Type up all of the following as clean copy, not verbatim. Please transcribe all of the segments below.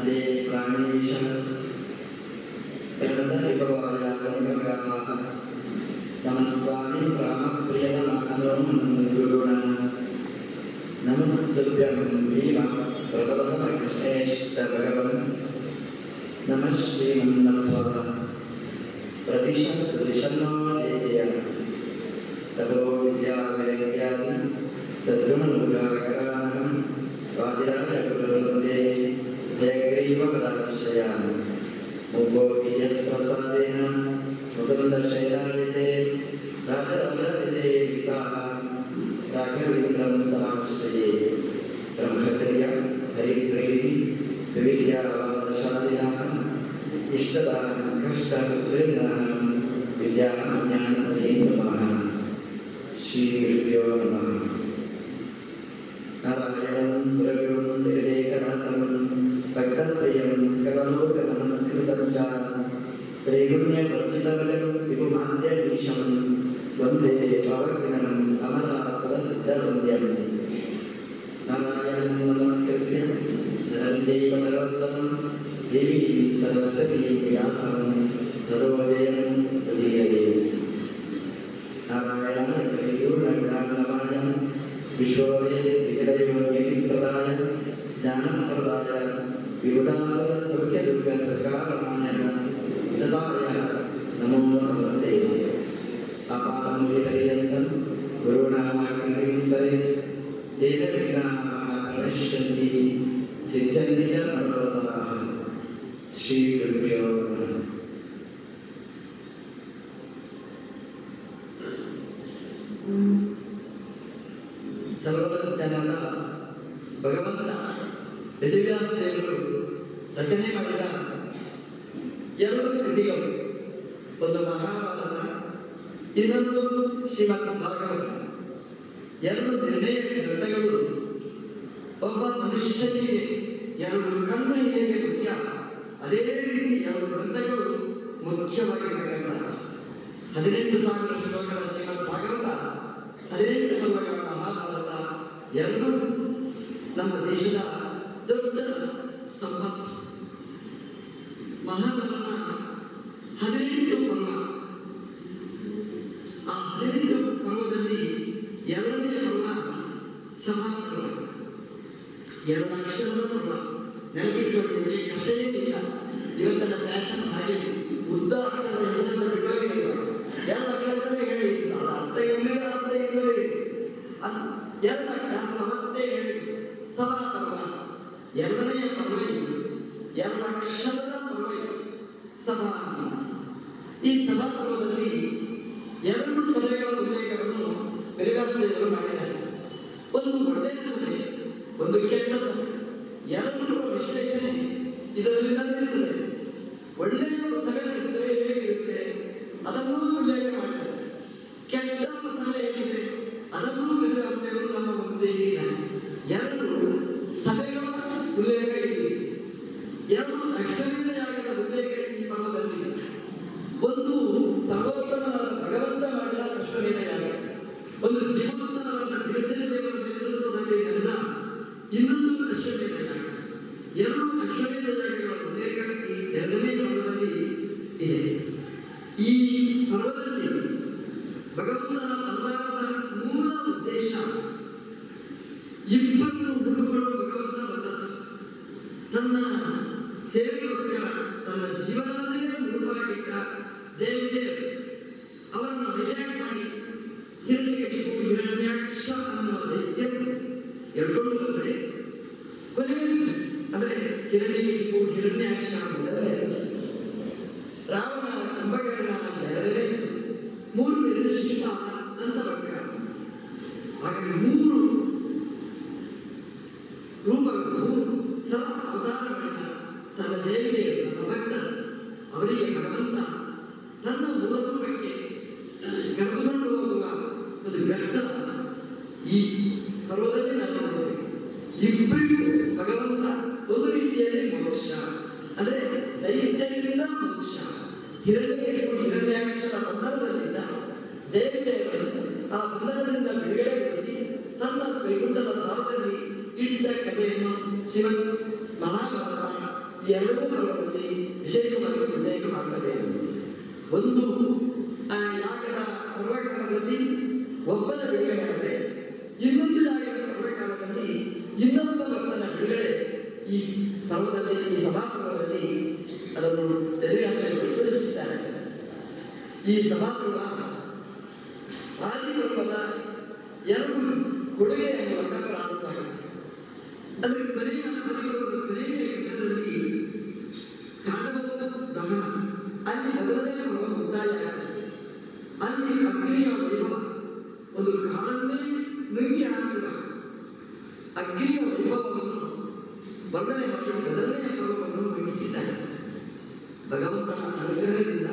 नमस्ते प्राणेश प्रणतविभवाय वनिमगाः नमस्वामी रामप्रियतम गुरुण नमस्तुभ्यं भीम प्रबोधनकृष्णेष्ट भगवन् नमः श्रीमन्नत्वा प्रदिशं सुदिशन्नादेय ततो विद्यावैद्यादि तद्गुणमुखाकराणं वादिराजगुरुवन्दे हयग्रीवपदाश्रयामि मुकोऽपि यत्प्रसादेन मुकुन्दशैलायते राजराजविदे विकाः राघवेन्द्रं तमाश्रये ब्रह्मचर्य हरिप्रीति विविद्यावादशालिनः इष्टदानं कष्टहृदयः विद्याज्ञानमये नमः श्रीगुरुभ्यो नमः नारायणं सुरगुरुं जगदेकनाथं भक्तप्रियं सकललोकनमस्कृतं च त्रैगुण्यवर्जितबलं विभुमाद्यमीशं वन्दे भवग्नम् अमरासुरसिद्धवन्द्यं नारायणं नमस्कृत्य नरं चैव नरोत्तमं देवीं सरस्वतीं व्यासं ततो जयं तदीयते नारायणाय त्रैगुण्यगुणार्णवाय विश्वोदयस्थितिलयोगिप्रदाय ज्ञानप्रदाय विबुधासुरसौख्यदुर्गसकारणाय विददाय नमो नमस्ते अपादमूल्यपर्यन्तं गुरूणामाकण्ठीं स्मरेत् तेन विघ्नाः प्रणश्यन्ति सिद्ध्यन्ति च मनोरथाः श्रीगुरुभ्यो नमः ಸರ್ವಜ್ಞನಾದ ಭಗವಂತ ವೇದವ್ಯಾಸ ದೇವರು ರಚನೆ ಮಾಡಿದ ಎರಡು ಕೃತಿಗಳು, ಒಂದು ಮಹಾಭಾರತ, ಇನ್ನೊಂದು ಶ್ರೀಮದ್ ಭಾಗವತ. ಎರಡು ನಿರ್ಣಯ ಗ್ರಂಥಗಳು. ಒಬ್ಬ ಮನುಷ್ಯನಿಗೆ ಎರಡು ಕಣ್ಣು ಹೇಗೆ ಮುಖ್ಯ, ಅದೇ ರೀತಿ ಎರಡು ಗ್ರಂಥಗಳು ಮುಖ್ಯವಾಗಿರತಕ್ಕಂಥ 18,000 ಶ್ಲೋಕಗಳ ಶ್ರೀಮದ್ ಭಾಗವತ, 18 ಶ್ಲೋಕಗಳ ಮಹಾಭಾರತ ಎರಡೂ ನಮ್ಮ ದೇಶದ ದೊಡ್ಡ ಸಂಪತ್ತು. ಮಹಾಭಾರತ 18 ಪರ್ವ. ಆ 18 ಪರ್ವದಲ್ಲಿ ಎರಡನೇ ಪರ್ವ ಸಭಾಪರ್ವ, 2 ಅಕ್ಷರದ ಪರ್ವ. ನೆನಪಿಟ್ಕೊಳ್ಳಿ, ಕಷ್ಟ ಏನಿಲ್ಲ. ಇವತ್ತಿನ ಫ್ಯಾಷನ್ ಹಾಗೆ ಉದ್ದ ಅಕ್ಷರದ ಹೆಸರನ್ನು ಬಿಟ್ಟೋಗಿಲ್ಲ. 2 ಅಕ್ಷರದಲ್ಲಿ ಹೇಳಿ, ಅರ್ಥ ಇರಲಿಲ್ಲ, ಅರ್ಥ ಇರಲಿಲ್ಲ, 2 ಅಕ್ಷರ ಮತ್ತೆ ಹೇಳಿದ್ರು. ಸಭಾಪರ್ವ ಎರಡನೆಯ ಪರ್ವ ಇದು, 2 ಅಕ್ಷರದ ಪರ್ವ ಇದು ಸಭಾ. ಈ ಸಭಾಪರ್ವದಲ್ಲಿ 2 ಸಭೆಗಳ ಉಲ್ಲೇಖವನ್ನು ವೇದವ್ಯಾಸದೇವರು ಮಾಡಿದ್ದಾರೆ. ಒಂದು ಒಳ್ಳೆಯ ಸಭೆ, ಒಂದು ಕೆಟ್ಟ ಸಭೆ. ಎರಡರ ವಿಶ್ಲೇಷಣೆ ಇದರಲ್ಲಿ ನಡೆದಿರುತ್ತದೆ. ಒಳ್ಳೆಯ ಸಭೆ ನಡೆಸಿದರೆ ಹೇಗಿರುತ್ತೆ ಅದನ್ನೂ ಉಲ್ಲೇಖ ಮಾಡಿದ್ದಾರೆ. ಕೆಟ್ಟ ಸಭೆ ಹೇಗಿದೆ ಅದನ್ನೂ ವೇದವ್ಯಾಸದೇವರು ನಮ್ಮ ಮುಂದೆ ಇಟ್ಟಿದ್ದಾರೆ. 2 ಸಭೆಗಳ ಉಲ್ಲೇಖ ಇದೆ, 2 ಅಶ್ವಮೇಧ ಯಾಗದ ಉಲ್ಲೇಖ ಈ ಪರ್ವದಲ್ಲಿದೆ. ಒಂದು ಸರ್ವೋತ್ತಮನಾದ ಭಗವಂತ ಮಾಡಿದ ಅಶ್ವಮೇಧ ಯಾಗ, ಒಂದು ಜೀವೋತ್ತಮನಾದ ಬಿಡಿಸಿದ ದೇವರ ನೇತೃತ್ವದಲ್ಲಿ ನಡೆದ ಇನ್ನೊಂದು ಅಶ್ವಮೇಧ ಯಾಗ. 2 ಅಶ್ವಮೇಧ ಯಾಗಗಳ ಉಲ್ಲೇಖ ಈ 2ನೇ ಪರ್ವದಲ್ಲಿ ಇದೆ. ಈ ಪರ್ವದಲ್ಲಿ ಭಗವಂತನ ಅವತಾರದ ಮೂಲ ಉದ್ದೇಶ ಇಬ್ಬರನ್ನು ಹುಡುಕೊಂಡು ಭಗವಂತ ಬಂದದ್ದು. ತನ್ನ ಸೇವೆಗೋಸ್ಕರ ತನ್ನ ಜೀವನವನ್ನೇ ಮುಡುಪಾಗಿಟ್ಟ ದೇವದೇವರು ಅವರನ್ನು ವೈದ್ಯ ಮಾಡಿ ಹಿರಣ್ಯಕಶಿಪು ಹಿರಣ್ಯಾಕ್ಷ ಅನ್ನುವ ದೈತ್ಯರು ಎಳ್ಕೊಂಡು ಬಂದರೆ ಕೊನೆಯಲ್ಲಿ ಅಂದರೆ ಹಿರಣ್ಯಕಶಿಪು ಹಿರಣ್ಯಾಕ್ಷ ಮೊದಲನೇ, ರಾವಣ ಕುಂಭಕರ್ಣ ಎರಡನೇ, 3 ಶಿಶುಪಾಲ ದಂತವಕ್ರ. ಹಾಗಾಗಿ 3 ರೂಪಗಳು, 3 ಸಲ ಅವತಾರ ಮಾಡಿದ ತನ್ನ ದೇವಿಯರು, ತನ್ನ ಭಕ್ತ ಅವರಿಗೆ ಭಗವಂತ ತನ್ನ ಮೂಲ ರೂಪಕ್ಕೆ ಕರೆದುಕೊಂಡು ಹೋಗುವ ಒಂದು ಘಟ್ಟ ಈ ಪರ್ವದಲ್ಲಿ ನಾವು ನೋಡುತ್ತೇವೆ. ಇಬ್ಬರಿಗೂ ಭಗವಂತ ಒಂದು ರೀತಿಯಲ್ಲಿ ಮೋಕ್ಷ, ಅಂದರೆ ದೈತ್ಯರಿಂದ ಮೋಕ್ಷ. ಹಿರಣ್ಯಕಶಿಪು ಹಿರಣ್ಯಾಕ್ಷರ ಬಂಧನದಲ್ಲಿದ್ದ ಜಯದೇವರು ಆ ಬಂಧನದಿಂದ ಬಿಡುಗಡೆಗೊಳಿಸಿ ತನ್ನ ವೈಕುಂಠದ ದ್ವಾರದಲ್ಲಿ ಇಟ್ಟ ಕಥೆಯನ್ನು ಶ್ರೀಮದ್ ಮಹಾಭಾರತ ಈ ಎರಡೂ ಪರ್ವದಲ್ಲಿ ವಿಶೇಷವಾಗಿ ಉಲ್ಲೇಖ ಮಾಡ್ತದೆ. ಒಂದು ಯಾಗದ ಪರ್ವಕಾಲದಲ್ಲಿ ಒಬ್ಬನ ಬಿಡುಗಡೆ ಆದರೆ, ಇನ್ನೊಂದು ಯಾಗದ ಪರ್ವಕಾಲದಲ್ಲಿ ಇನ್ನೊಬ್ಬ ಭಕ್ತನ ಬಿಡುಗಡೆ ಈ ಪರ್ವದಲ್ಲಿ, ಈ ಸಭಾಪರ್ವದಲ್ಲಿ ಅದನ್ನು ಎದುರಾಚಾರ್ಯರು ತೋರಿಸಿದ್ದಾರೆ. ಈ ಸಭಾಪರ್ವ ಆದಿಪರ್ವದ ಎರಡು ಕೊಡುಗೆಯನ್ನು ಪ್ರಾರಂಭವಾಗುತ್ತೆ. ಅದರ ಕೊನೆಯ ಆದಿಪರ್ವದ ಕೊನೆಯ ಘಟ್ಟದಲ್ಲಿ ಕಾಂಡವ ದಹನ, ಅಲ್ಲಿ ಮೊದಲನೇ ಪರ್ವ ಮುಕ್ತಾಯ ಆಗುತ್ತೆ. ಅಲ್ಲಿ ಅಗ್ನಿಯ ವೈಭವ, ಒಂದು ಕಾಡನ್ನೇ ನುಂಗಿ ಹಾಕುವ ಅಗ್ನಿಯ ವೈಭವವನ್ನು ವರ್ಣನೆ ಮಾಡಿ ಮೊದಲನೆಯ ಪರ್ವವನ್ನು ಮುಗಿಸಿದ್ದಾರೆ. ಭಗವಂತನ ಅನುಗ್ರಹದಿಂದ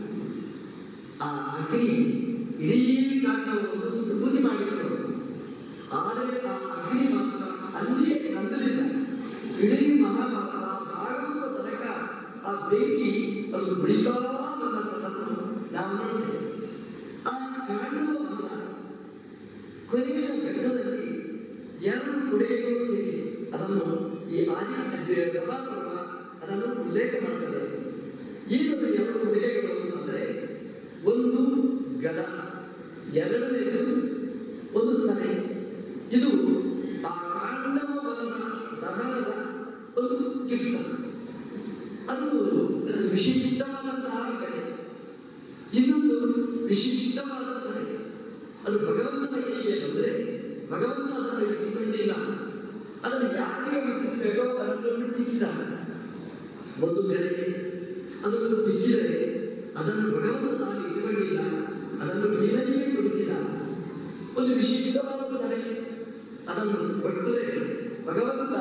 ಆ ಅಗ್ನಿ ಇಡೀ ಕಾಂಡವನ್ನು ಸ್ಫೂರ್ತಿ ಮಾಡಿದ್ರು. ಆದರೆ ಆ ಅಗ್ನಿ ಮಾತ್ರ ಅಲ್ಲಿಯೇ ನಂದಲಿಲ್ಲ. ಇಡೀ ಮಹಾಭಾರತ ಭಾಗವತ ತನಕ ಆ ಬೆಂಕಿ ಅದು ಬೆಳೀತಾ ಬಂದಂಥದ್ದನ್ನು ನಾವು ನೋಡ್ತೇವೆ. ಆ ಕಾಂಡವ ಮರದ ಕೊನೆಯ ಘಟ್ಟದಲ್ಲಿ ಎರಡು ಕೊಡುಗೆಗಳು ಸೇರಿತು. ಅದನ್ನು ಈ ಸಭಾಪರ್ವ ಅದನ್ನು ಉಲ್ಲೇಖ ಮಾಡ್ತದೆ. ಈಗದು ಎರಡು ಕೊಡುಗೆಗಳು ಅಂತಂದರೆ, ಒಂದು ಗದ, ಎರಡನೆಯದು ಒಂದು ಸಭೆ. ಇದು ಆ ಕಾಂಡವ ವನದ ದಹನದ ಒಂದು ಗಿಫ್ಟ್. ಅದು ವಿಶಿಷ್ಟವಾದಂತಹ ಗದೆ. ಇನ್ನೊಂದು ವಿಶಿಷ್ಟವಾದ ಸಭೆ. ಅದು ಭಗವಂತನ ಕೈಗೆ ಬಂದರೆ ಭಗವಂತ ಅದನ್ನು ಇಟ್ಟುಕೊಂಡಿಲ್ಲ, ಅದನ್ನು ಯಾರಿಗೆ ಮುಟ್ಟಿಸಬೇಕೋ ಅದನ್ನು ಮುಟ್ಟಿಸಿದ. ಒಂದು ಬೆಳೆ ಅದನ್ನು ಸಿಕ್ಕಿದರೆ ಅದನ್ನು ಭಗವಂತ ತಾನು ಇಟ್ಟುಕೊಂಡಿಲ್ಲ, ಅದನ್ನು ಬೇರೆಯೇ ಕೊಡಿಸಿದ. ಒಂದು ವಿಶಿಷ್ಟವಾದ ಸಭೆ ಅದನ್ನು ಕೊಟ್ಟರೆ ಭಗವಂತ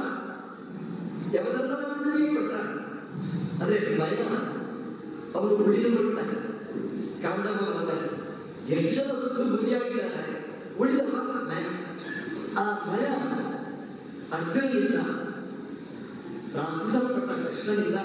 ಯಾವದನ್ನವೇ ಕೊಟ್ಟ. ಅಂದರೆ ಮಯ ಅವರು ಉಳಿದುಕೊಳ್ತಾರೆ. ಕಾಂಡವ ವನದಲ್ಲಿ ಎಷ್ಟು ಜನ ಸುತ್ತು ಗುರಿಯಾಗಿದ್ದಾರೆ, ಉಳಿದವ ಮಯ. ಆ ಮಯ ಅರ್ಜುನನಿಂದ ಪ್ರಾರ್ಥಿಸಲ್ಪಟ್ಟ ಕೃಷ್ಣನಿಂದ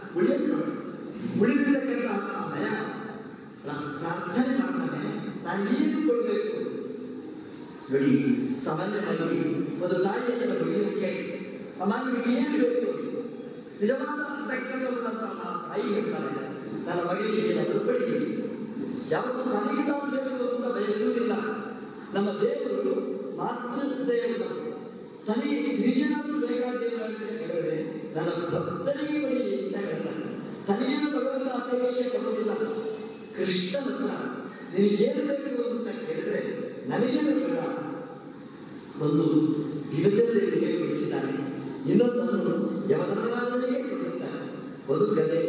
ಉಳಿದಿದ್ದಕ್ಕೆಲ್ಲ ಆ ಮಯ ಪ್ರಾರ್ಥನೆ ಮಾಡ್ತಾನೆ, ನಾನು ನೀರು ಕೊಡಬೇಕು. ನೋಡಿ, ಸಾಮಾನ್ಯವಾಗಿ ಒಂದು ತಾಯಿಯನ್ನು ಮಗನಿಗೆ ಮಗನಿಗೆ ಏನು ಬೇಕು, ನಿಜವಾದ ಅಂತಃಕರಣವುಳ್ಳಂತಹ ತಾಯಿ ಹೇಳ್ತಾರೆ, ನನ್ನ ಮಗನಿಗೆ ಏನಾದರೂ ಕೊಡಬೇಕು. ಯಾವತ್ತು ನನಗೆ ನಾವು ಬೇಕು ಅಂತ ಬಯಸುವುದಿಲ್ಲ. ನಮ್ಮ ದೇವರು ಮಾತೃ ಹೃದಯವನ್ನು ತನಗೆ ನಿನಗೇನಾದರೂ ಬೇಕಾದೇವ ಅಂತ ಹೇಳಿದ್ರೆ ನನ್ನ ಭಕ್ತರಿಗೆ ಕೊಡಿ ಅಂತ ಹೇಳ್ತಾನೆ. ತನಗೇನು ಭಗವಂತ ಅಪೇಕ್ಷೆ ಕೊಡುವುದಿಲ್ಲ. ಕೃಷ್ಣನ ಹತ್ರ ನಿನಗೇನು ಬೇಕು ಅಂತ ಕೇಳಿದ್ರೆ ನನಗೇನು ಬೇಡ. ಒಂದು ಭೀಮಸೇನರಿಗೆ ಕೊಡಿಸಿದ್ದಾನೆ, ಇನ್ನೊಂದನ್ನು ಯವಧರ್ಮರಾಜನಿಗೆ ಕೊಡಿಸಿದ್ದಾನೆ. ಒಂದು ಗದೆ.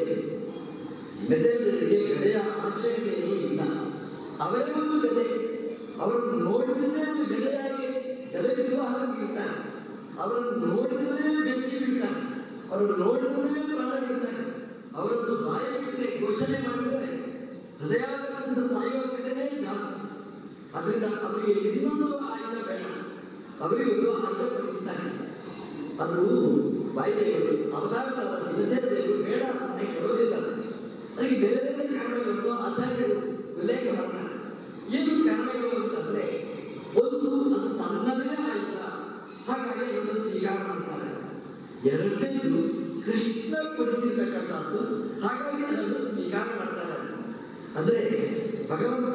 ಭೀಮಸೇನರಿಗೆ ಗದೆಯ ಅವಶ್ಯಕತೆಯೂ ಇಲ್ಲ. ಅವರೇ ಒಂದು ಗದೆ. ಅವರನ್ನು ನೋಡಿದ್ರೆ ಒಂದು ಗದೆಯಾಗಿ ಗದಗಿಸುವ ಹಾಗಿರ್ತಾರೆ. ಅವರನ್ನು ನೋಡಿದ್ರೆ ಬೆಚ್ಚಿ ಬಿಡ್ತಾರೆ. ಅವರನ್ನು ನೋಡಿದ್ರೆ ಪ್ರಾಣ ಬಿಡ್ತಾರೆ. ಅವರದ್ದು ಬಾಯ ಬಿಟ್ಟರೆ ಘೋಷಣೆ ಮಾಡಿದರೆ ಹೃದಯಾಘಾತದಿಂದ ಸಾಯುವ ಘಟನೆ ಜಾಸ್ತಿ. ಅದರಿಂದ ಅವರಿಗೆ ಇನ್ನೊಂದು ಆಯುಧ ಬೇಡ, ಅವರಿಗೆ ಒಂದು ಆಯುಧ ಕೊಡಿಸ್ತಾರೆ. ಅದು ವಾಯುದೇವರು ಅವತಾರವಾದ ಭೀಮಸೇನದೇವರು ಬೇಡ ಅಂತ ಹೇಳೋದಿಲ್ಲ. ಅದಕ್ಕೆ ಬೇರೆ ಬೇರೆ ಕಾರಣಗಳನ್ನು ಆಚಾರ್ಯರು ಉಲ್ಲೇಖ ಮಾಡ್ತಾರೆ. ಏನು ಕಾರಣಗಳು ಅಂತಂದ್ರೆ, ಒಂದು ಅದು ತನ್ನದೇ ಆಯುಧ, ಹಾಗಾಗಿ ಅದನ್ನು ಸ್ವೀಕಾರ ಮಾಡ್ತಾರೆ. ಎರಡನೇದು ಕೃಷ್ಣ ಕೊಡಿಸಿರ್ತಕ್ಕಂಥದ್ದು, ಹಾಗಾಗಿ ಅದನ್ನು ಸ್ವೀಕಾರ ಮಾಡ್ತಾರೆ. ಅಂದರೆ ಭಗವಂತ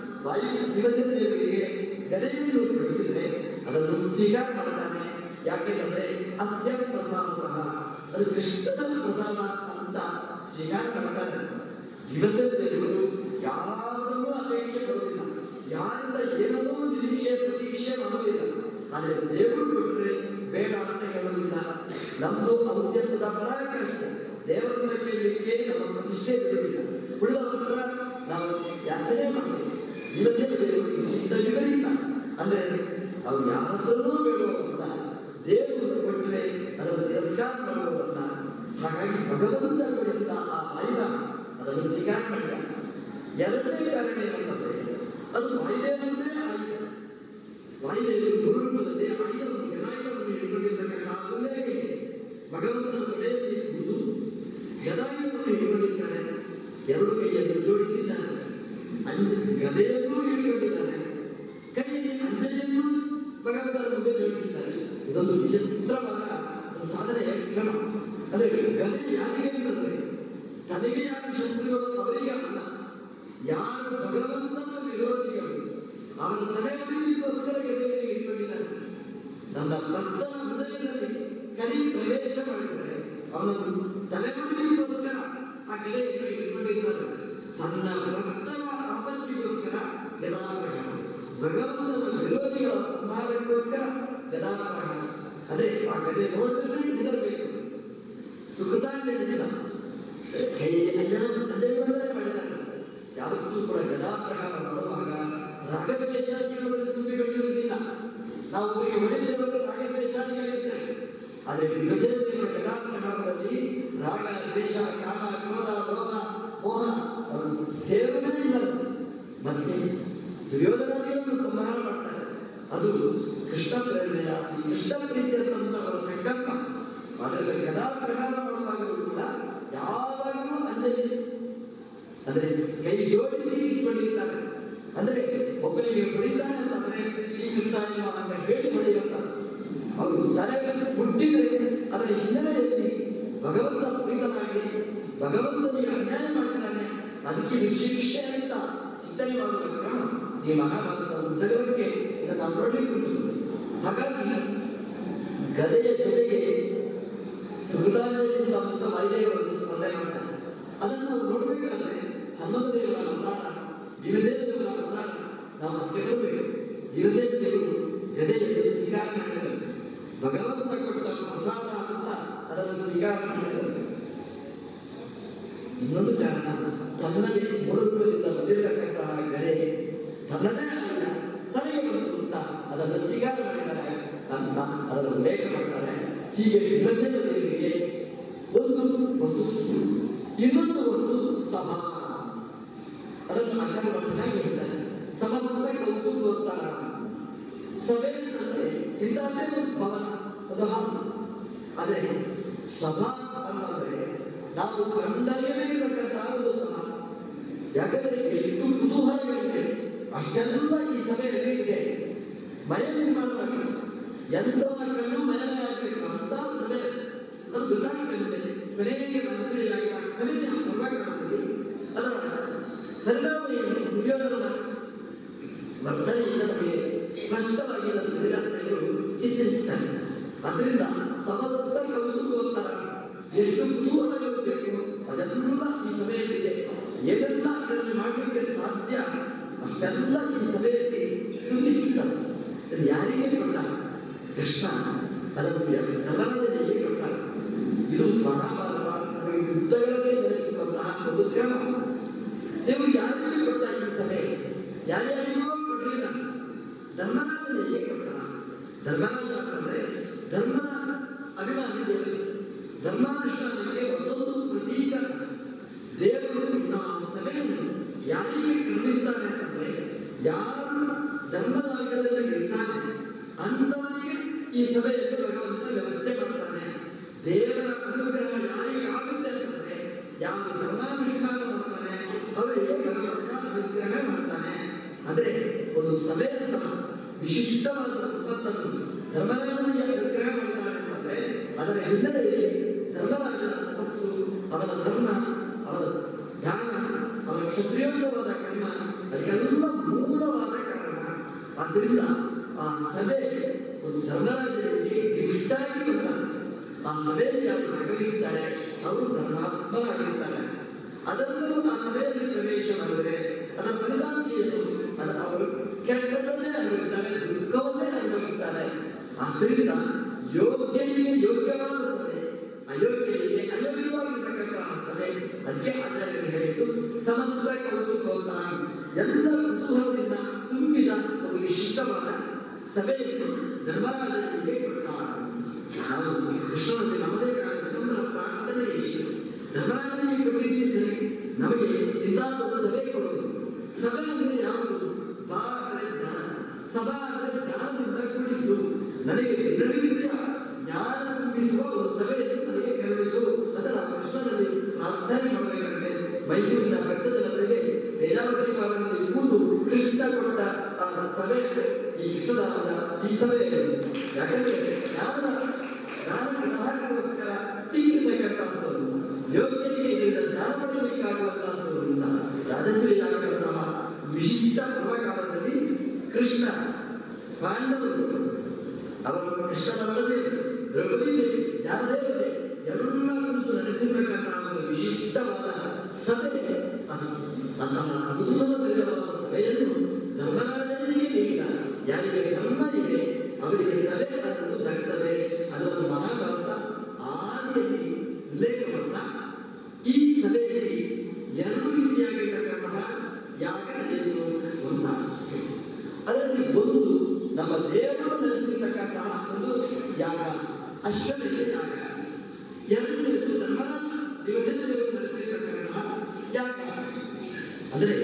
ಭೀಮಸೇನದೇವರಿಗೆ ಗದೆಯನ್ನು ಕೊಡಿಸಿದರೆ ಅದನ್ನು ಸ್ವೀಕಾರ ಮಾಡ್ತಾನೆ. ಯಾಕೆಂದರೆ ಅಸ್ಯ ಪ್ರಸಾದತಃ, ಅದು ಕೃಷ್ಣನ ಪ್ರಸಾದ ಅಂತ ಸ್ವೀಕಾರ ಮಾಡ್ತಾರೆ. ಭೀಮಸೇನದೇವರು ಯಾವುದನ್ನೂ ಅಪೇಕ್ಷೆ ಕೊಡುವುದಿಲ್ಲ, ಯಾರಿಂದ ಏನನ್ನೂ ನಿರೀಕ್ಷೆ ಪ್ರತೀಕ್ಷೆ ಮಾಡುವುದಿಲ್ಲ. ಆದರೆ ದೇವರು ಕೊಟ್ಟರೆ ಬೇಡ ಅಂತ ಹೇಳುವುದಿಲ್ಲ. ನಮ್ಮದು ಔದ್ಯತ್ವದ ಪರಾಕಾಷ್ಠ. ದೇವರ ಕೇಳಲಿಕ್ಕೆ ನಮ್ಮ ಪ್ರತಿಷ್ಠೆ ಬಿಡುವುದಿಲ್ಲ. ಉಳಿದವರ ನಾವು ಯಾಚನೆ ಮಾಡ್ತೀವಿ. ಭೀಮಸೇನದೇವರು ಇಂಥ ವಿಪರೀತ. ಅಂದರೆ ಅವ್ರು ಯಾರತ್ರನೂ ಬೇಡುವವರನ್ನ, ದೇವರು ಕೊಟ್ಟರೆ ಅದನ್ನು ತಿರಸ್ಕಾರ ಮಾಡುವವರನ್ನ. ಹಾಗಾಗಿ ಭಗವಂತ ಕೊಡಿಸಿದ ಆ ಆಯುಧ ಅದನ್ನು ಸ್ವೀಕಾರ ಮಾಡಿದ. ಎರಡನೇ ಕಾರಣ ಏನಂತಂದ್ರೆ, ಅದು ವಾಯುದೇವರೇ ಆಯುಧ. ವಾಯುದೇವರು ಗುರುರೂಪದಲ್ಲಿ ಆಯುಧವನ್ನು ಗದಾಯುಧವನ್ನು ಹಿಡಿದುಕೊಂಡಿರ್ತಕ್ಕಂಥ ಉಲ್ಲೇಖ ಇದೆ. ಭಗವಂತನ ತೊಡೆಯಲ್ಲಿ ಕೂತು ಗದಾಯುಧವನ್ನು ಹಿಡಿದುಕೊಂಡಿದ್ದಾರೆ. ಎರಡು ಕೈಯನ್ನು ಜೋಡಿಸಿದ್ದಾರೆ. ಗದೆಯನ್ನು ಹಿಡಿದುಕೊಂಡಿದ್ದಾರೆ. ಕೈಯಲ್ಲಿ ಅಂಜಲಿಯನ್ನು ಭಗವಂತನ ಮುಂದೆ ಜೋಡಿಸಿದ್ದಾರೆ. ಇದೊಂದು ವಿಚಿತ್ರವಾದ ಒಂದು ಸಾಧನೆಯ ಕ್ರಮ. ಅಂದರೆ ಗದೆ ಯಾರಿಗೆ ಅಂತಂದ್ರೆ ತನಗೆ ಯಾರು ಶತ್ರುಗಳು ಅವರಿಗೆ ಅಲ್ಲ, ಯಾರು ಭಗವಂತನ ವಿರೋಧಿಗಳು ಅವರ ತಲೆ ಹೊಡೆಯಲಿಕ್ಕೋಸ್ಕರ ಗದೆಯನ್ನು ಇಟ್ಕೊಂಡಿದ್ದಾರೆ. ನನ್ನ ಭಕ್ತನ ಹೃದಯದಲ್ಲಿ ಕಲಿ ಪ್ರವೇಶ ಮಾಡಿದರೆ ಅವನನ್ನು ತಲೆ ಹೊಡೆಯಲಿಕ್ಕೋಸ್ಕರ ಆ ಗದೆಯನ್ನು ಇಟ್ಕೊಂಡಿದ್ದಾರೆ. ತನ್ನ ಭಕ್ತರ ಆಪತ್ತಿಗೋಸ್ಕರ ಗದಾಪ್ರಹಾರ, ಭಗವಂತನ ವಿರೋಧಿಗಳ ಸಂಹಾರಕ್ಕೋಸ್ಕರ ಗದಾಪ್ರಹಾರ. ಅದೇ ಆ ಗದೆ ನೋಡಿದ್ರೆ ಹೆದರಬೇಕು. ಸುಕೃತಾಂಜಲಿಯಿಂದ ಕೈಯಲ್ಲಿ ಅಂಜನೆ ಮಾಡಿದ್ದಾರೆ. ಯಾವತ್ತೂ ಕೂಡ ಗದಾಪ್ರಹಾರ ಮಾಡುವಾಗ ರಾಗದ್ವೇಷಾದಿಗಳಲ್ಲಿ ತುಂಬಿಕೊಂಡಿರುವುದಿಲ್ಲ. ನಾವು ಒಬ್ಬರಿಗೆ ಹೊಡೆದೇವರು ರಾಗದ್ವೇಷಾದಿಗಳಿರ್ತೇವೆ. ಆದರೆ ವಿಭಜನೆಯ ಗದಾಪ್ರಹಾರದಲ್ಲಿ ರಾಗ, ದ್ವೇಷ, ಕಾಮ, ಕ್ರೋಧ, ಲೋಭ, ಮೋಹ ಸೇರುವುದೇ ಇಲ್ಲ. ಮತ್ತೆ ದುರ್ಯೋಧನಾದಿಗಳನ್ನು ಸಂಹಾರ ಮಾಡ್ತಾರೆ. ಅದು ಕೃಷ್ಣ ಪ್ರೇರಣೆಯ ಕೃಷ್ಣ ಪ್ರೀತಿಯಂತ ಅವರ ಸಂಕಲ್ಪ. ಅದರಲ್ಲಿ ಗದಾಪ್ರಹಾರ ಮಾಡುವಾಗಲೂ ಕೂಡ ಯಾವಾಗಲೂ ಅಂಜನೆ ಅಂದರೆ ಕೈ ಜೋಡಿಸಿ ಇಟ್ಕೊಂಡಿರ್ತಾರೆ. ಅಂದರೆ ಒಬ್ಬರಿಗೆ ಹೊಡಿತಾನೆ ಅಂತಂದ್ರೆ ಶ್ರೀಕೃಷ್ಣ ಅಂತ ಹೇಳಿ ಹೊಡೆಯುತ್ತಾರೆ. ಅವರು ತಲೆ ಹುಟ್ಟಿದ್ರೆ ಅದರ ಹಿನ್ನೆಲೆಯಲ್ಲಿ ಭಗವಂತ ಪ್ರೀತನಾಗಿ ಭಗವಂತನಿಗೆ ಅನ್ಯಾಯ ಮಾಡಿದ್ದಾನೆ, ಅದಕ್ಕೆ ಶಿಕ್ಷೆ ಅಂತ ಚಿಂತನೆ ಮಾಡುವ ಕ್ರಮ ಈ ಮಹಾಭಾರತದ ಉದ್ದಗಲಕ್ಕೆ ಇದನ್ನು ನಾವು ನೋಡಲಿಕ್ಕೆ. ಹಾಗಾಗಿ ಗದೆಯ ಜೊತೆಗೆ ಸುಗತಾಂಜಲಿಯಿಂದ ಅಂತ ವಾಯುದೇವರನ್ನು ಸ್ಮರಣೆ ಮಾಡ್ತಾರೆ. ಅದನ್ನು ನಾವು ನೋಡಬೇಕಾದ್ರೆ ಹನುಮಂತ ದೇವರ ಅವತಾರ, ಭೀಮಸೇನ ದೇವರ ಅವತಾರ ನಾವು ಅದಕ್ಕೆ ಬರಬೇಕು. ಭೀಮಸೇನ ದೇವರು ಗದೆಯನ್ನು ಸ್ವೀಕಾರ ಮಾಡಿದರು. ಭಗವಂತ ಕೊಟ್ಟ ಪ್ರಸಾದ ಅಂತ ಅದನ್ನು ಸ್ವೀಕಾರ ಮಾಡಿದರು. ಇನ್ನೊಂದು ಕಾರಣ, ತನ್ನದೇ ಮೂಡುಗಳಿಂದ ಬಂದಿರತಕ್ಕಂತಹ ಗದೆ ತನ್ನದೇ ಅಲ್ಲ ತನಗೆ ಬಂತು ಅಂತ ಅದನ್ನು ಸ್ವೀಕಾರ ಮಾಡಿದ್ದಾರೆ ಅಂತ ಅದನ್ನು ಉಲ್ಲೇಖ ಮಾಡ್ತಾರೆ. ಹೀಗೆ ಭೀಮಸೇನ ದೇವರಿಗೆ ಒಂದು ವಸ್ತು, ಇನ್ನೊಂದು ವಸ್ತು ಸಭಾ. ಅದನ್ನು ಆಚಾರ್ಯ ಚೆನ್ನಾಗಿ ಹೇಳ್ತಾರೆ. ಸಮಸ್ತ ಕೌತುಕೋತ್ತರ ಸಭೆ ಅಂತಂದ್ರೆ ಇಂಥದ್ದೇ ಭವನ, ಅದು ಹಾಲು. ಆದರೆ ಸಭಾ ಅಂತಂದ್ರೆ ನಾವು ಕಂಡರಿಯದೇ ಇರತಕ್ಕಂತಹ ಒಂದು ಸಭಾ. ಯಾಕಂದರೆ ಎಷ್ಟು ಕುತೂಹಲಗಳಿವೆ ಅಷ್ಟೆಲ್ಲ ಈ ಸಭೆಯಲ್ಲಿ ಇದೆ. ಮನೆ ನಿರ್ಮಾಣ ಮಾಡಿ ಎಂಥವರ ಕಣ್ಣು ಮಯಮೇ ಆಗಬೇಕು ಅಂತ ಸಭೆ ಅದು ಗೊತ್ತಾಗುತ್ತೆ. ಕೊನೆಗೆ ಮನಸ್ಸಿಯಾಗಿಲ್ಲ ಕಮೆಯ ಪರ್ವಕಾಲದಲ್ಲಿ ಅದರ ಪರಿಣಾಮ ಏನು? ದುರ್ಯೋಧನನ ವರ್ತನೆಯಿಂದ ನಮಗೆ ಸ್ಪಷ್ಟವಾಗಿ ಅದನ್ನು ವಿರಾಸನೆಗಳು ಚಿತ್ರಿಸ್ತಾರೆ. ಅದರಿಂದ ಸಮಸ್ತ ಕೌತುಕೋತ್ತರ ಎಷ್ಟು ಕುತೂಹಲಗಳು ಬೇಕು ಅದೆಲ್ಲ ಈ ಸಭೆಯಲ್ಲಿದೆ. ಏನೆಲ್ಲ ಇದನ್ನು ಮಾಡಲಿಕ್ಕೆ ಸಾಧ್ಯ ಅಷ್ಟೆಲ್ಲ ಈ ಸಭೆಯಲ್ಲಿ ತುಂಬಿಸಿದ್ದಾರೆ. ಇದು ಯಾರಿಗೆ ಕೊಟ್ಟ? ಕೃಷ್ಣ ಅದನ್ನು ಧರ್ಮರಾಜನಿಗೆ ಕೊಟ್ಟ. ಇದು ಮಹಾಭಾರತ ನಮಗೆ ಯುದ್ಧಗಳಲ್ಲಿ ನೆನಪಿಸುವಂತಹ ಒಂದು ಕ್ರಮ. ನೀವು ಯಾರಿಗೆ ಕೊಟ್ಟ ಈ ಸಭೆ? ಯಾರ್ಯಾರಿಗೂ ಕೊಡಲಿಲ್ಲ, ಧರ್ಮರಾಜನಿಗೆ ಕೊಟ್ಟ. ಧರ್ಮರಾಜ ಅಂತಂದ್ರೆ ಧರ್ಮದ ಅಭಿಮಾನಿ ದೇವರು. ಧರ್ಮಾನುಷ್ಠಾನಕ್ಕೆ ಒಂದೊಂದು ಪ್ರತೀಕ ದೇವರು. ನಾವು ಸಭೆಯನ್ನು ಯಾರಿಗೆ ಕರುಣಿಸ್ತಾನೆ ಅಂತಂದ್ರೆ ಯಾರು ಧರ್ಮಮಾರ್ಗದಲ್ಲಿ ಇರ್ತಾನೆ ಅಂಥವನಿಗೆ ಈ ಸಭೆಯನ್ನು ಭಗವಂತ ವ್ಯವಸ್ಥೆ ಮಾಡ್ತಾನೆ. ದೇವರ ಅನುಗ್ರಹ ಯಾರಿಗೆ ಆಗುತ್ತೆ ಅಂತಂದ್ರೆ ಯಾರು ಧರ್ಮಾನುಷ್ಠಾನ ಮಾಡ್ತಾನೆ ಅವರಿಗೆ ಭಗವಂತ ಅನುಗ್ರಹ ಮಾಡ್ತಾನೆ. ಅಂದರೆ ಒಂದು ಸಭೆಯಂತ ವಿಶಿಷ್ಟವಾದ ಸಂಪತ್ತನ್ನು ಧರ್ಮರಾಜನಿಗೆ ಅನುಗ್ರಹ ಮಾಡ್ತಾನೆ ಅಂತಂದ್ರೆ ಅದರ ಹಿನ್ನೆಲೆಯಲ್ಲಿ ಧರ್ಮರಾಜನ ತಪಸ್ಸು, ಅವನ ಧರ್ಮ, ಅವನ ಧ್ಯಾನ, ಅವನ ಕ್ಷತ್ರಿಯೋಗ್ಯವಾದ ಕರ್ಮ ಅದಕ್ಕೆಲ್ಲ ಮೂಲವಾದ ಕಾರಣ. ಆದ್ದರಿಂದ ಆ ಸಭೆ ಒಂದು ಧರ್ಮರಾಜನಿಗೆ ಗಿಫ್ಟಾಗಿ ಬಂದಾಗ ಆ ಸಭೆಯಲ್ಲಿ ಯಾರು ಭಾಗವಹಿಸ್ತಾರೆ ಅವರು ಧರ್ಮಾತ್ಮರಾಗಿರ್ತಾರೆ. ಅದನ್ನು ಆ ಸಭೆಯಲ್ಲಿ ಪ್ರವೇಶ ಮಾಡಿದರೆ ಅದರ ಫಲಿತಾಂಶವನ್ನು ಅವರು ಕೆಟ್ಟದನ್ನೇ ಅನುಭವಿಸ್ತಾರೆ, ದುಃಖವನ್ನೇ ಅನುಭವಿಸ್ತಾರೆ. ಆದ್ದರಿಂದ ಯೋಗ್ಯನಿಗೆ ಯೋಗ್ಯವಾದ ಸಭೆ, ಅಯೋಗ್ಯನಿಗೆ ಅಯೋಗ್ಯವಾಗಿರ್ತಕ್ಕಂತಹ ಸಭೆ. ಅದಕ್ಕೆ ಆಚಾರ್ಯರು ಹೇಳಿದ್ದು ಸಮಸ್ತ ಕೌತುಕೋತ್ತರ ಎಲ್ಲ ಕುತೂಹಲದಿಂದ ತುಂಬಿದ ಒಂದು ವಿಶಿಷ್ಟವಾದ ಸಭೆಯನ್ನು ಧರ್ಮರಾಜನಿಗೆ ಕೊಟ್ಟ. ನಾವು ಕೃಷ್ಣನಲ್ಲಿ ನಮ್ಮದೇ ವಿನಮ್ರ ಪ್ರಾರ್ಥನೆ ಇಷ್ಟು. ಧರ್ಮರಾಜನಿಗೆ ಕೊಟ್ಟಿದ್ದೀವಿ ಸರಿ, ನಮಗೆ ಇಂಥದ್ದೊಂದು ಸಭೆ ಕೊಡೋದು. ಸಭೆ ಅಂದರೆ ಯಾವುದು? ಬಾ ಅಂದರೆ ಜ್ಞಾನ, ಸಭಾ ಅಂದರೆ ಜ್ಞಾನದಿಂದ ಕೂಡಿದ್ದು. ನನಗೆ ದಿನನಿತ್ಯ ಜ್ಞಾನ ತುಂಬಿಸುವ ಒಂದು ಸಭೆಯನ್ನು ನನಗೆ ಕರುಣಿಸು ಅಂತ ನಾವು ಕೃಷ್ಣನಲ್ಲಿ ಪ್ರಾರ್ಥನೆ ಮಾಡಬೇಕಂತೆ. ಮೈಸೂರಿನ ಭಕ್ತಜನರಿಗೆ ವೇದಾವತಿ ಪಾದದಲ್ಲಿ ಕೂತು ಕೃಷ್ಣ ಕೊಟ್ಟ ಆ ಸಭೆ ಅಂದರೆ ಈ ಕೃಷ್ಣದಾನದ ಈ ಸಭೆಯಲ್ಲಿ. ಯಾಕಂದ್ರೆ ಜ್ಞಾನಕ್ಕೋಸ್ಕರ ಸಿಕ್ಕಿರ್ತಕ್ಕಂಥ ಅವರು ಕೃಷ್ಣನ ಬಡದೆ ದ್ರೌಪದಿ ದೇವಿ ಜ್ಞಾನದೇವತೆ ಎಲ್ಲ ಕುರಿತು ನಡೆಸಿರ್ತಕ್ಕಂತಹ ಒಂದು ವಿಶಿಷ್ಟವಾದ ಸಭೆ ಅದು. ಅಂತಹ ಕುತೂಹಲಭರಿತವಾದ ಸಭೆಯನ್ನು ಧರ್ಮರಾಜನಿಗೆ ನೀಡಿದ. ಯಾರಿಗೆ ಧರ್ಮ ಇದೆ ಅವರಿಗೆ ಸಭೆ ಅನ್ನೋದು ದಕ್ಕುತ್ತದೆ. ಅದನ್ನು ಮಹಾಭಾರತ ಆದಿಯಲ್ಲಿ ಉಲ್ಲೇಖ ಮಾಡ್ತಾ ಈ ಸಭೆಯಲ್ಲಿ ಎರಡು ರೀತಿಯಾಗಿರ್ತಕ್ಕಂತಹ ಯಾಗ ನಡೆಯುವುದು ಅಂತ ಹೇಳ್ತೀವಿ. ಅದರಲ್ಲಿ ಒಂದು ನಮ್ಮ ದೇವರು ನಡೆಸಿರ್ತಕ್ಕಂತಹ ಒಂದು ಯಾಗ, ಅಶ್ವಮೇಧ ಯಾಗ. ಎರಡನೇದು ಧರ್ಮರಾಜ ವಿಭಜನ ದೇವರು ನಡೆಸಿರ್ತಕ್ಕಂತಹ ಯಾಗ. ಅಂದರೆ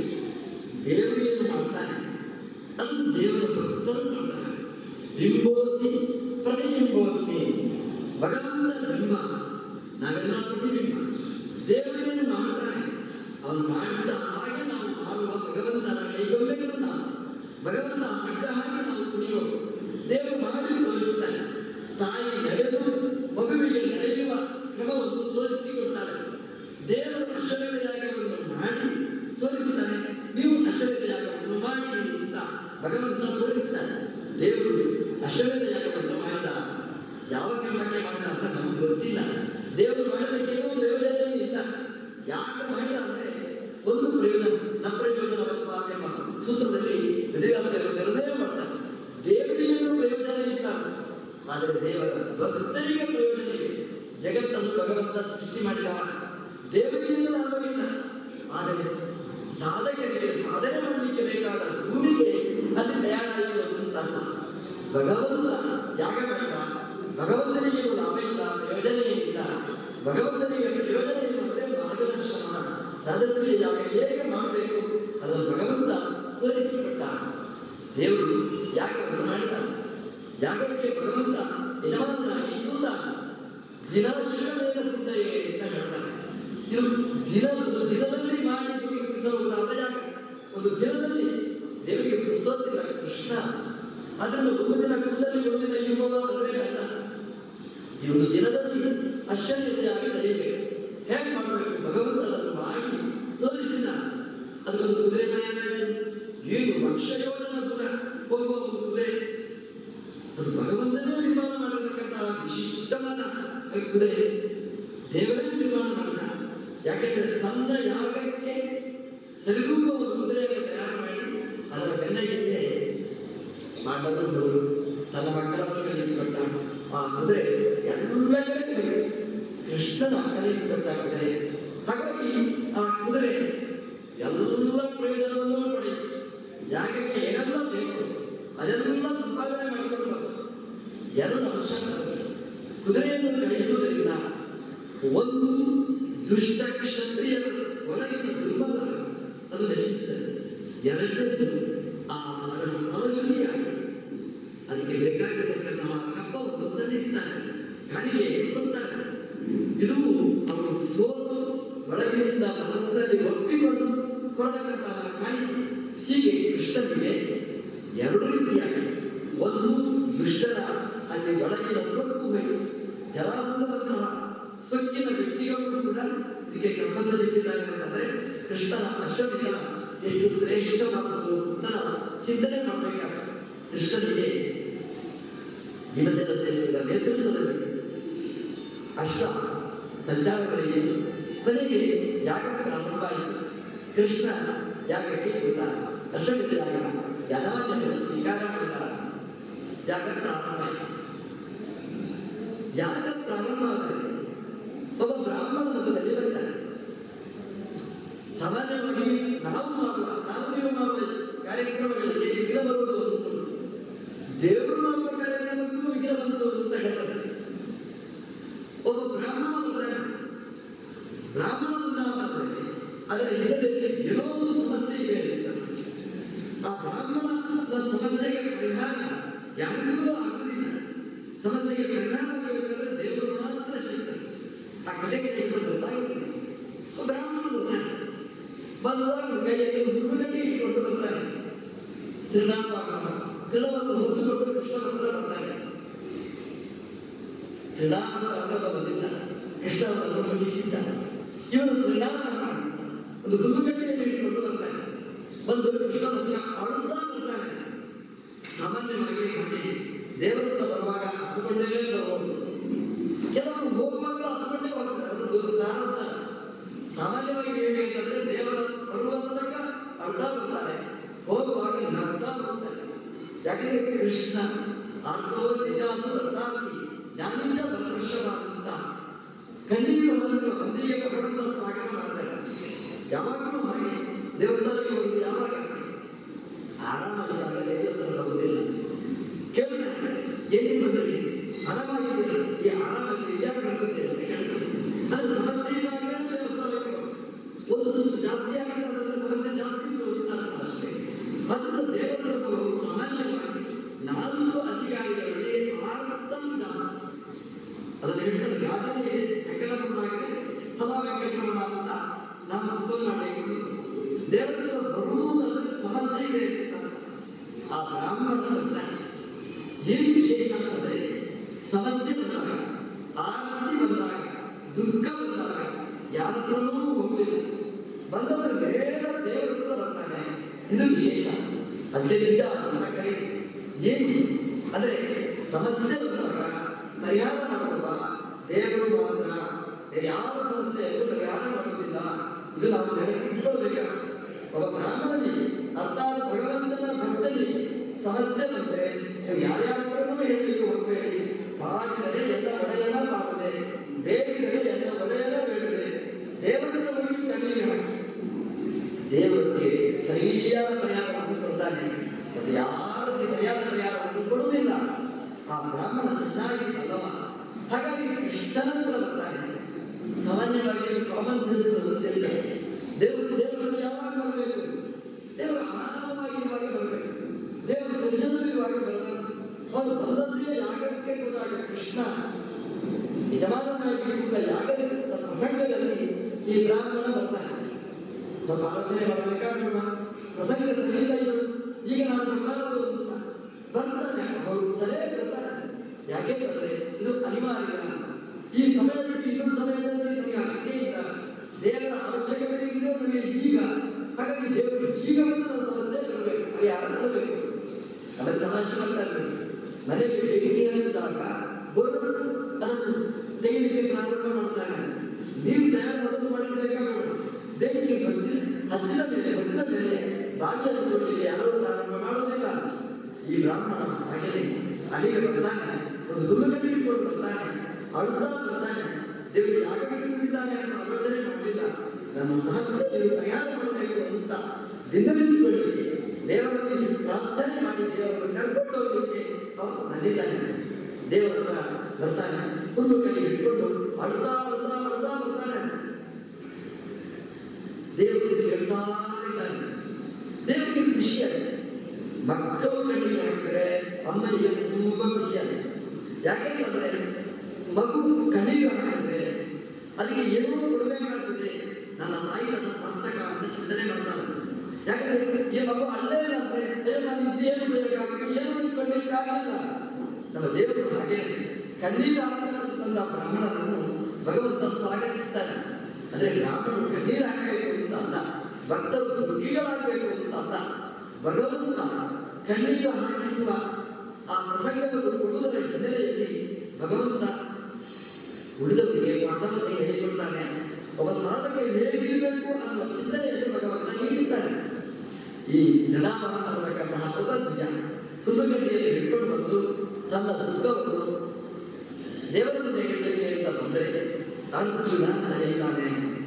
ದೇವರು ಏನು ಮಾಡ್ತಾನೆ ಅದು ದೇವರ ಭಕ್ತರು ಮಾಡ್ತಾರೆ. ಬಿಂಬೋಸಿ ಪ್ರತಿಬಿಂಬೋಸ್ಮಿ, ಭಗವಂತ ಬಿಂಬ, ನಾವೆಲ್ಲ ಪ್ರತಿಬಿಂಬ. ದೇವರೇನು ಮಾಡ್ತಾನೆ ಅವನು ಮಾಡಿಸಿದ ಹಾಗೆ ನಾವು ಮಾಡುವ ಭಗವಂತನ ಕೈಗೊಂಬೆಗಳು ನಾವು. ಭಗವಂತ ಅಡ್ಡ ಹಾಗೆ ನಾವು ಕುಣಿಯುವ. ದೇವರು ಮಾಡಿ ತೋರಿಸ್ತಾನೆ. ತಾಯಿ ನಡೆದು ಮಗುವಿಗೆ ನಡೆಯುವ ಕ್ರಮವನ್ನು ತೋರಿಸಿಕೊಡ್ತಾಳೆ. ದೇವರು ಅಶ್ವಮೇಧ ಯಾಗವನ್ನು ಮಾಡಿ ತೋರಿಸ್ತಾನೆ. ನೀವು ಅಶ್ವಮೇಧ ಯಾಗವನ್ನು ಮಾಡಿ ಅಂತ ಭಗವಂತ ತೋರಿಸ್ತಾನೆ. ದೇವರು ಅಶ್ವಮೇಧ ಯಾಗವನ್ನು ಮಾಡಿದ ಯಾವ ಕಾರಣಕ್ಕೆ ಮಾಡಿದ ಅಂತ ನಮಗೆ ಗೊತ್ತಿಲ್ಲ. ದೇವರು ಮಾಡಿದಕ್ಕೆ ಏನೋ ಪ್ರಯೋಜನ ಇಲ್ಲ. ಯಾಕೆ ಮಾಡಿದ ಅಂದರೆ ಒಂದು ಪ್ರಯೋಜನ, ನಮ್ಮ ಪ್ರಯೋಜನ ಎಂಬ ಸೂತ್ರದಲ್ಲಿ ವೇದವ್ಯಾಸರು ನಿರ್ಣಯ ಮಾಡ್ತಾರೆ. ದೇವರಿಗೇನು ಪ್ರಯೋಜನ ಇಲ್ಲ, ಆದರೆ ದೇವರ ಭಕ್ತರಿಗೆ ಪ್ರಯೋಜನ ಇದೆ. ಜಗತ್ತನ್ನು ಭಗವಂತ ಸೃಷ್ಟಿ ಮಾಡಿದ, ದೇವರಿಗೇನು ಆಗೋದಿಲ್ಲ. ಆದರೆ ಸಾಧಕರಿಗೆ ಸಾಧನೆ ಮಾಡಲಿಕ್ಕೆ ಬೇಕಾದ ಭೂಮಿಗೆ ಅಲ್ಲಿ ತಯಾರಾಯಿತು ಅಂತಲ್ಲ. ಭಗವಂತ ಯಾಗ ಮಾಡಿದ, ಭಗವಂತನಿಗೆ ಲಾಭ ಇಲ್ಲ, ಪ್ರಯೋಜನ ಇಲ್ಲ. ಭಗವಂತನಿಗೆ ಪ್ರಯೋಜನ ಇರುವಂತೆ ಮಾರ್ಗದರ್ಶನ, ರಾಜಸೂಯ ಯಾಗ ಹೇಗೆ ಮಾಡಬೇಕು ಅದನ್ನು ಭಗವಂತ ತೋರಿಸಿಕೊಟ್ಟ. ದೇವರು ಯಾಗವನ್ನು ಮಾಡಿದ. ಯಾಗಕ್ಕೆ ಭಗವಂತ ಯಜಮಾನನಾಗಿ ಕೂತ. ದಿನಾಶ್ರಮೇಧ ಸಿದ್ಧಯೇ ಅಂತ ಹೇಳ್ತಾರೆ. ಇದು ಒಂದು ದಿನದಲ್ಲಿ ಮಾಡಿ ಮುಗಿಸಬಹುದಾದ ಯಾಗ. ಒಂದು ದಿನದಲ್ಲಿ ದೇವರಿಗೆ ಪುಸ್ತಕವಿಲ್ಲ ಕೃಷ್ಣ. ಅದನ್ನು ಒಂದು ದಿನ ಕೂಡದಲ್ಲಿ ಒಂದು ದಿನ ಇರುವುದೇ ಅಲ್ಲ. ಈ ಒಂದು ದಿನದಲ್ಲಿ ಅಶ್ವಮೇಧಯಾಗ ನಡೆಯಬೇಕು. ಹೇಗೆ ಮಾಡಬೇಕು ಭಗವಂತ ಅದನ್ನು ಮಾಡಿ ತೋರಿಸಿದ. ಅದೊಂದು ಕುದುರೆ ತಯಾರಾಯಿತು. 7 ಲಕ್ಷ ಯೋಜನ ದೂರ ಹೋಗುವ ಒಂದು ಕುದುರೆ. ಅದು ಭಗವಂತನೇ ನಿರ್ಮಾಣ ಮಾಡಿರತಕ್ಕಂತಹ ವಿಶಿಷ್ಟವಾದ ಕುದುರೆ. ದೇವರೇ ನಿರ್ಮಾಣ ಮಾಡಿದ. ಯಾಕೆಂದರೆ ತನ್ನ ಯಾಗಕ್ಕೆ ಸರಿದೂಗುವ ಒಂದು ಕುದುರೆಯನ್ನು ತಯಾರು ಮಾಡಿ ಅದರ ಬೆನ್ನಿಗೆ ಮಾಡಲು ತನ್ನ ಮಕ್ಕಳನ್ನು ಕಲಿಸಿಕೊಟ್ಟ. ಆ ಕುದುರೆ ಎಲ್ಲ ಕಡೆ ಹೋಯಿತು. ಕೃಷ್ಣನ ಕಲಿಸಿಕೊಟ್ಟ ಕುದುರೆ. ಹಾಗಾಗಿ ಆ ಕುದುರೆ ಎಲ್ಲ ಪ್ರಯೋಜನವನ್ನು ಪಡೆಯಿತು. ಯಾಗಕ್ಕೆ ಏನೆಲ್ಲ ಬೇಕು ಅದೆಲ್ಲ ಸಂಪಾದನೆ ಮಾಡಿಕೊಂಡು ಬಂತು. 2 ಅಂಶ. ಕುದುರೆಯನ್ನು ಕಳಿಸುವುದರಿಂದ ಒಂದು ದುಷ್ಟ ಕ್ಷತ್ರಿಯರ ಒಳಗಿನ ದುರ್ಬಲ ಅದು ನಶಿಸುತ್ತದೆ. ಎರಡನೇದು ಅದನ್ನು ಔಷಧಿಯಾಗಿ ಅದಕ್ಕೆ ಬೇಕಾಗಿರತಕ್ಕಂತಹ ಕಪ್ಪವನ್ನು ಸಲ್ಲಿಸ್ತಾರೆ, ಕಾಣಿಕೆ ಕೊಡ್ತಾರೆ. ಇದು ಅವರು ಸೋತು ಒಳಗಿನಿಂದ ಮನಸ್ಸಿನಲ್ಲಿ ಒಪ್ಪಿಕೊಂಡು ಕೊಡತಕ್ಕಂತಹ ಕಾಣಿಕೆ. ಹೀಗೆ ಕೃಷ್ಣನಿಗೆ 2 ರೀತಿಯಾಗಿ, ಒಂದು ದುಷ್ಟರ ಅಲ್ಲಿ ಒಳಗಿನ ಸೊಕ್ಕು ಬೇಕು. ಜರಾಸಂಧವಂತಹ ಸೊಕ್ಕಿನ ವ್ಯಕ್ತಿಗಳು ಕೂಡ ಇದಕ್ಕೆ ಕರ್ಮ ಸಲ್ಲಿಸಿದ್ದಾರೆ. ಅಂತಂದರೆ ಕೃಷ್ಣನ ಅಶ್ವಮೇಧ ಎಷ್ಟು ಶ್ರೇಷ್ಠವಾದದ್ದು ಅಂತ ನಾವು ಚಿಂತನೆ ಮಾಡಬೇಕಾಗ್ತದೆ. ಕೃಷ್ಣನಿಗೆ ಭೀಮಸೇನ ದೇವರ ನೇತೃತ್ವದಲ್ಲಿ ಅಶ್ವ ಸಂಚಾರಗಳಿಗೆ ಕೊನೆಗೆ ಯಾಗ ಪ್ರಾರಂಭ ಆಯಿತು. ಕೃಷ್ಣ ಯಾಗಕ್ಕೆ ಕೂತ. ಅಶ್ವಮೇಧ ಯಾಗ ಯಜಮಾನರು ಸ್ವೀಕಾರ ಮಾಡಿದ. ಯಾಗ ಪ್ರಾರಂಭ ಆಯಿತು. ಯಾಗ ಪ್ರಾರಂಭ ಆದರೆ ಒಬ್ಬ ಬ್ರಾಹ್ಮಣ ಮತದಲ್ಲಿ ಬರ್ತಾರೆ. ಸಾಮಾನ್ಯವಾಗಿ ನಾವು ನೀವು ಮಾಡುವ ಕಾರ್ಯಕ್ರಮಗಳಿಗೆ ವಿಘ್ನ ಬರುವುದು ಅಂತ, ದೇವರು ಮಾಡುವ ಕಾರ್ಯಕ್ರಮಕ್ಕೂ ವಿಘ್ನ ಬಂತು ಅಂತ ಹೇಳ್ತಾರೆ. ಒಬ್ಬ ಬ್ರಾಹ್ಮಣ ಬರ್ತಾನೆ. ಬ್ರಾಹ್ಮಣ ಬಂದಾದರೆ ಅದರ ಹಿನ್ನೆಲೆಯಲ್ಲಿ ಏನೋ ಒಂದು ಸಮಸ್ಯೆ ಇದೆ ಅಂತ. ಆ ಬ್ರಾಹ್ಮಣನ ಸಮಸ್ಯೆಗೆ ಪರಿಹಾರ ಯಾರಿಗೂ ಆಗುವುದಿಲ್ಲ. ಸಮಸ್ಯೆಗೆ ಪರಿಹಾರ ಆಗಬೇಕಾದ್ರೆ ದೇವರು ಮಾತ್ರ ಶಕ್ತಿ. ಆ ಕಥೆ ಕೇಳಿಕೊಂಡು ಗೊತ್ತಾಗುತ್ತೆ. ಬ್ರಾಹ್ಮಣ ಬರ್ತಾನೆ. ಬಂದಾಗ ಕೈಯಲ್ಲಿ ಹುಡುಗಡಿ ಇಟ್ಕೊಂಡು ಬರ್ತಾನೆ. ತಿಳವನ್ನು ಹೊತ್ತುಕೊಂಡು ಕೃಷ್ಣ ಹತ್ರ ಬರ್ತಾನೆ. ತಿಳಾಂಗ ಬಂದಿದ್ದ, ಕೃಷ್ಣವನ್ನು ಮುಗಿಸಿದ್ದ. ಇವನು ತಿಳಾಂಗ ಒಂದು ಹುಲ್ಲುಗಡ್ಡೆಯನ್ನು ಇಟ್ಕೊಂಡು ಬರ್ತಾನೆ. ಬಂದು ಕೃಷ್ಣ ಹತ್ರ ಅಳುತ್ತಾ ಬರ್ತಾನೆ. ಸಾಮಾನ್ಯವಾಗಿ ಹಾಗೆ ದೇವರ ಯಾಕೆಂದ್ರೆ ಕೃಷ್ಣ ಆರ್ಕೋ ಜಿಜ್ಞಾಸು ರಥಾರ್ಥಿ ಜ್ಞಾನಿಂದ ಪ್ರದರ್ಶನ ಅಂತ ಕಣ್ಣೀರು ಮಂದಿಗೆ ಭಗವಂತ ಸ್ವಾಗತ ಮಾಡ್ತಾರೆ. ಯಾವಾಗಲೂ ಹಾಗೆ ದೇವಸ್ಥಾನಕ್ಕೆ ಹೋಗಿ ಯಾವಾಗ ಆರಾಮಾಗಿದ್ದಾಗ ದೇವಸ್ಥಾನ ಬರುವುದಿಲ್ಲ. ಕೇಳ್ತಾರೆ ಏನೇ ಬಂದ್ರಿ ಆರಾಮಾಗಿದ್ದೀರ, ಈ ಆರಾಮಾಗಿ ಯಾಕೆ ಬರ್ತದೆ ಅಂತ ಕೇಳ್ತಾರೆ. ಅದು ಸಮಸ್ಯೆ ಇದ್ದಾಗಲೇ ದೇವಸ್ಥಾನಕ್ಕೆ ಒಂದು ಸ್ವಲ್ಪ ಜಾಸ್ತಿ ಆಗಿದೆ ಅದರಲ್ಲಿ ಸಮಸ್ಯೆ ಜಾಸ್ತಿ ಅಷ್ಟೇ. ಮತ್ತು ದೇವರ ಸಾಮಾನ್ಯವಾಗಿ 4 ಅಧಿಕಾರಿಗಳಲ್ಲಿ 6 ಜಾಸ್ತಿ ಅದನ್ನು ಹೇಳ್ತಾರೆ. ಯಾತನೆ ಸಕಲ ಬಂದಾಗಲೇ ಸದಾ ವೆಂಕಟರಮಣ ಅಂತ ನಾವು ಮುಸಲ್ಮಾನರಿಗೆ ದೇವರ ಬರುವುದಂದ್ರೆ ಸಮಸ್ಯೆ ಇದೆ ಅಂತ ಆ ಬ್ರಾಹ್ಮಣ ಬರ್ತಾನೆ. ಏನು ವಿಶೇಷ ಅಂತಂದ್ರೆ ಸಮಸ್ಯೆ ಬಂದಾಗ, ಆರತಿ ಬಂದಾಗ, ದುಃಖ ಬಂದಾಗ ಯಾರ ಹತ್ರನೂ ಹೋಗಲಿಲ್ಲ, ಬಂದವರು ಬೇರೆ ದೇವರ ಹತ್ರ ಬರ್ತಾನೆ. ಇದು ವಿಶೇಷ. ಅದಕ್ಕೆ ನಿಜ ಅಂತ ಕರೀತಾರೆ. ಏನು ಅಂದ್ರೆ ಸಮಸ್ಯೆ ಬಂದಾಗ ಪರಿಹಾರ ಮಾಡುವ ದೇವರು ಮಾತ್ರ, ಯಾವ ಸಮಸ್ಯೆಯಲ್ಲೂ ಪರಿಹಾರ ಮಾಡುವುದಿಲ್ಲ. ಇದು ನಾವು ನೆನಪಿಟ್ಕೊಳ್ಬೇಕಾಗ ಒಬ್ಬ ಬ್ರಾಹ್ಮಣನಿಗೆ ಅರ್ಥಾತ್ ಭಗವಂತನ ಭಕ್ತನಿಗೆ ಸಮಸ್ಯೆ ಬಂದರೆ ನೀವು ಯಾರ್ಯಾರೂ ಹೇಳಲಿಕ್ಕೆ ಹೋಗಬೇಡಿ. ಮಾಡಿದರೆ ಎಲ್ಲ ಒಡೆಯನ ಮಾಡದೆ, ಬೇಡಿದರೆ ಎಲ್ಲ ಒಡೆಯನ ಬೇಡದೆ, ದೇವರ ಹೋಗಿ ಕಣ್ಣೀರು ಹಾಕಿ ದೇವರಿಗೆ ಸರಿಯಾದ ಪರಿಹಾರವನ್ನು ಕೊಡ್ತಾನೆ. ಮತ್ತು ಯಾರಿಗೆ ಸರಿಯಾದ ಪರಿಹಾರವನ್ನು ಕೊಡುವುದಿಲ್ಲ. ಆ ಬ್ರಾಹ್ಮಣ ಚೆನ್ನಾಗಿ ಅಲ್ಲವ. ಹಾಗಾಗಿ ಕೃಷ್ಣನಂತರ ಬರ್ತಾನೆ. ಸಾಮಾನ್ಯವಾಗಿ ಕಾಮನ್ ಸೆನ್ಸ್ ಅಂತಿಲ್ಲ. ದೇವರು ಯಾವಾಗ ಬರಬೇಕು? ದೇವರು ಆರಾಮಾಗಿರುವಾಗ ಬರಬೇಕು. ದೇವರು ದರ್ಶನದಲ್ಲಿರುವಾಗ ಬರಬೇಕು. ಅವನು ಬಂದದ್ದೇ ಯಾಗಕ್ಕೆ ಹೋದಾಗ ಕೃಷ್ಣ ಯಜಮಾನನಾಗಿ ಕೂಡ ಯಾಗದ ಪ್ರಸಂಗದಲ್ಲಿ ಈ ಬ್ರಾಹ್ಮಣ ಬರ್ತಾನೆ. ಸ್ವಲ್ಪ ಆಲೋಚನೆ ಮಾಡಬೇಕಾಗಿರುವ ಪ್ರಸಂಗ ಸರಿಯಿಲ್ಲ ಇದು. ಈಗ ನಾನು ಬರ್ತಾನೆ, ಹೋಗುತ್ತಲೇ ಬರ್ತಾನೆ. ಯಾಕೆ ಬಂದರೆ ಇದು ಅನಿವಾರ್ಯ. ಈ ಸಮಯದಲ್ಲಿ ಇನ್ನೊಂದು ಸಮಯದಲ್ಲಿ ನಮಗೆ ಅಗತ್ಯ ಇಲ್ಲ. ದೇವರ ಅವಶ್ಯಕತೆ ಇದೆ ನಮಗೆ ಈಗ. ಹಾಗಾಗಿ ದೇವರು ಈಗ ಬಂದು ನನ್ನ ಸಮಸ್ಯೆ ಬರಬೇಕು. ಅದು ಯಾರು ಕೊಡಬೇಕು? ಅದರ ತಮಾಷೆ ಮಾಡ್ತಾರೆ. ಮನೆಗೆ ಬೆಂಕಿ ಹಚ್ಚಿದಾಗ ಬೋರ್ಡ್ ಅದನ್ನು ತೆಗೆಯಲಿಕ್ಕೆ ಪ್ರಾರಂಭ ಮಾಡ್ತಾನೆ. ನೀವು ತಯಾರು ಮಾಡೋದು ಮಾಡಿರ್ಬೇಕಾಗಬೇಕು. ಬೆಂಕಿ ಹಚ್ಚಿದ ಮೇಲೆ ಬಾಗಿಯನ್ನು ತೊಡಲಿಕ್ಕೆ ಯಾರೋ ಪ್ರಾರಂಭ ಮಾಡುವುದಿಲ್ಲ. ಈ ಬ್ರಾಹ್ಮಣ ಹಾಗೆಯೇ ಅಲ್ಲಿಗೆ ಬರ್ತಾನೆ. ಒಂದು ದುರ್ಗಟ್ಟಿ ಇಟ್ಕೊಂಡು ಬರ್ತಾನೆ, ಅಳುತ್ತಾ ಬರ್ತಾನೆ. ದೇವರು ಯಾಗಕ್ಕೆ ಕೂತಿದ್ದಾನೆ ಅಂತ ಆಲೋಚನೆ ಮಾಡಲಿಲ್ಲ. ನನ್ನ ಸಮಸ್ಯೆ ನೀವು ಪರಿಹಾರ ಮಾಡಬೇಕು ಅಂತ ವಿನಂತಿಸಿಕೊಳ್ಳಲಿಕ್ಕೆ, ದೇವರಲ್ಲಿ ಪ್ರಾರ್ಥನೆ ಮಾಡಿ ದೇವರನ್ನು ಕರ್ಕೊಂಡು ಹೋಗಲಿಕ್ಕೆ ಅವನು ಬಂದಿದ್ದಾನೆ. ದೇವರ ಹತ್ರ ಬರ್ತಾನೆ, ಹುಲ್ಲು ಕಡೆ ಇಟ್ಕೊಂಡು ಅಳುತ್ತಾ ಬರ್ತಾನೆ. ದೇವರು ಕೇಳ್ತಾ ಇದ್ದಾನೆ. ದೇವರಿಗೆ ಖುಷಿಯಾಗಿದೆ. ಮಕ್ಕಳು ಕಣ್ಣಿಗೆ ಹಾಕಿದರೆ ಅಮ್ಮನಿಗೆ ತುಂಬ ಖುಷಿಯಾಗಿದೆ. ಯಾಕೆಂತಂದ್ರೆ ಮಗು ಕಣ್ಣಿಗೆ ಹಾಕಿದ್ರೆ ಅದಕ್ಕೆ ಏನೋ ಕೊಡಬೇಕಾಗ್ತದೆ. ನನ್ನ ತಾಯಿ ನನ್ನ ಸಾರ್ಥಕ ಅಂತ ಚಿಂತನೆ ಮಾಡ್ತಾನೆ. ಯಾಕಂದ್ರೆ ಈ ಮಗು ಅಲ್ಲೇ ಅಂದ್ರೆ ನಾನು ಇದೇನು ಬೇಕಾಗುತ್ತೆ, ಏನು ಕೊಳ್ಳಿಕ್ಕಾಗಲ್ಲ. ನಮ್ಮ ದೇವರು ಹಾಗೆ ಕಣ್ಣೀರು ಹಾಕಬೇಕು ಬಂದ ಬ್ರಾಹ್ಮಣನನ್ನು ಭಗವಂತ ಸ್ವಾಗತಿಸ್ತಾನೆ. ಅಂದ್ರೆ ಬ್ರಾಹ್ಮಣರು ಕಣ್ಣೀರು ಹಾಕಬೇಕು ಅಂತ ಅಲ್ಲ, ಭಕ್ತರು ದುಃಖಿಗಳಾಗಬೇಕು ಅಂತ ಅಲ್ಲ. ಭಗವಂತ ಕಣ್ಣೀರು ಹಾಕಿಸುವ ಆ ಪ್ರಸಂಗವನ್ನು ಕೊಡುವುದರ ಹಿನ್ನೆಲೆಯಲ್ಲಿ ಭಗವಂತ ಉಳಿದವರಿಗೆ ಪಾಠವನ್ನು ಹೇಳಿಕೊಡ್ತಾನೆ. ಒಬ್ಬ ಸಾಧಕ ಹೇಗಿರಬೇಕು ಅನ್ನುವ ಚಿಂತನೆಯನ್ನು ಭಗವಂತ ನೀಡುತ್ತಾನೆ. ಈ ಜಡಾಮಹಂತಕ್ಕಂತಹ ಒಬ್ಬ ಧ್ವಜ ಹುಲ್ಲುಗಡ್ಡೆಯಲ್ಲಿ ಹಿಡ್ಕೊಂಡು ಬಂದು ತನ್ನ ದುಃಖವನ್ನು ದೇವರ ಮುಂದೆ ಹೇಳಲಿಕ್ಕೆ ಅಂತ ಬಂದರೆ ಅರ್ಜುನ ಹೇಳ್ತಾನೆ.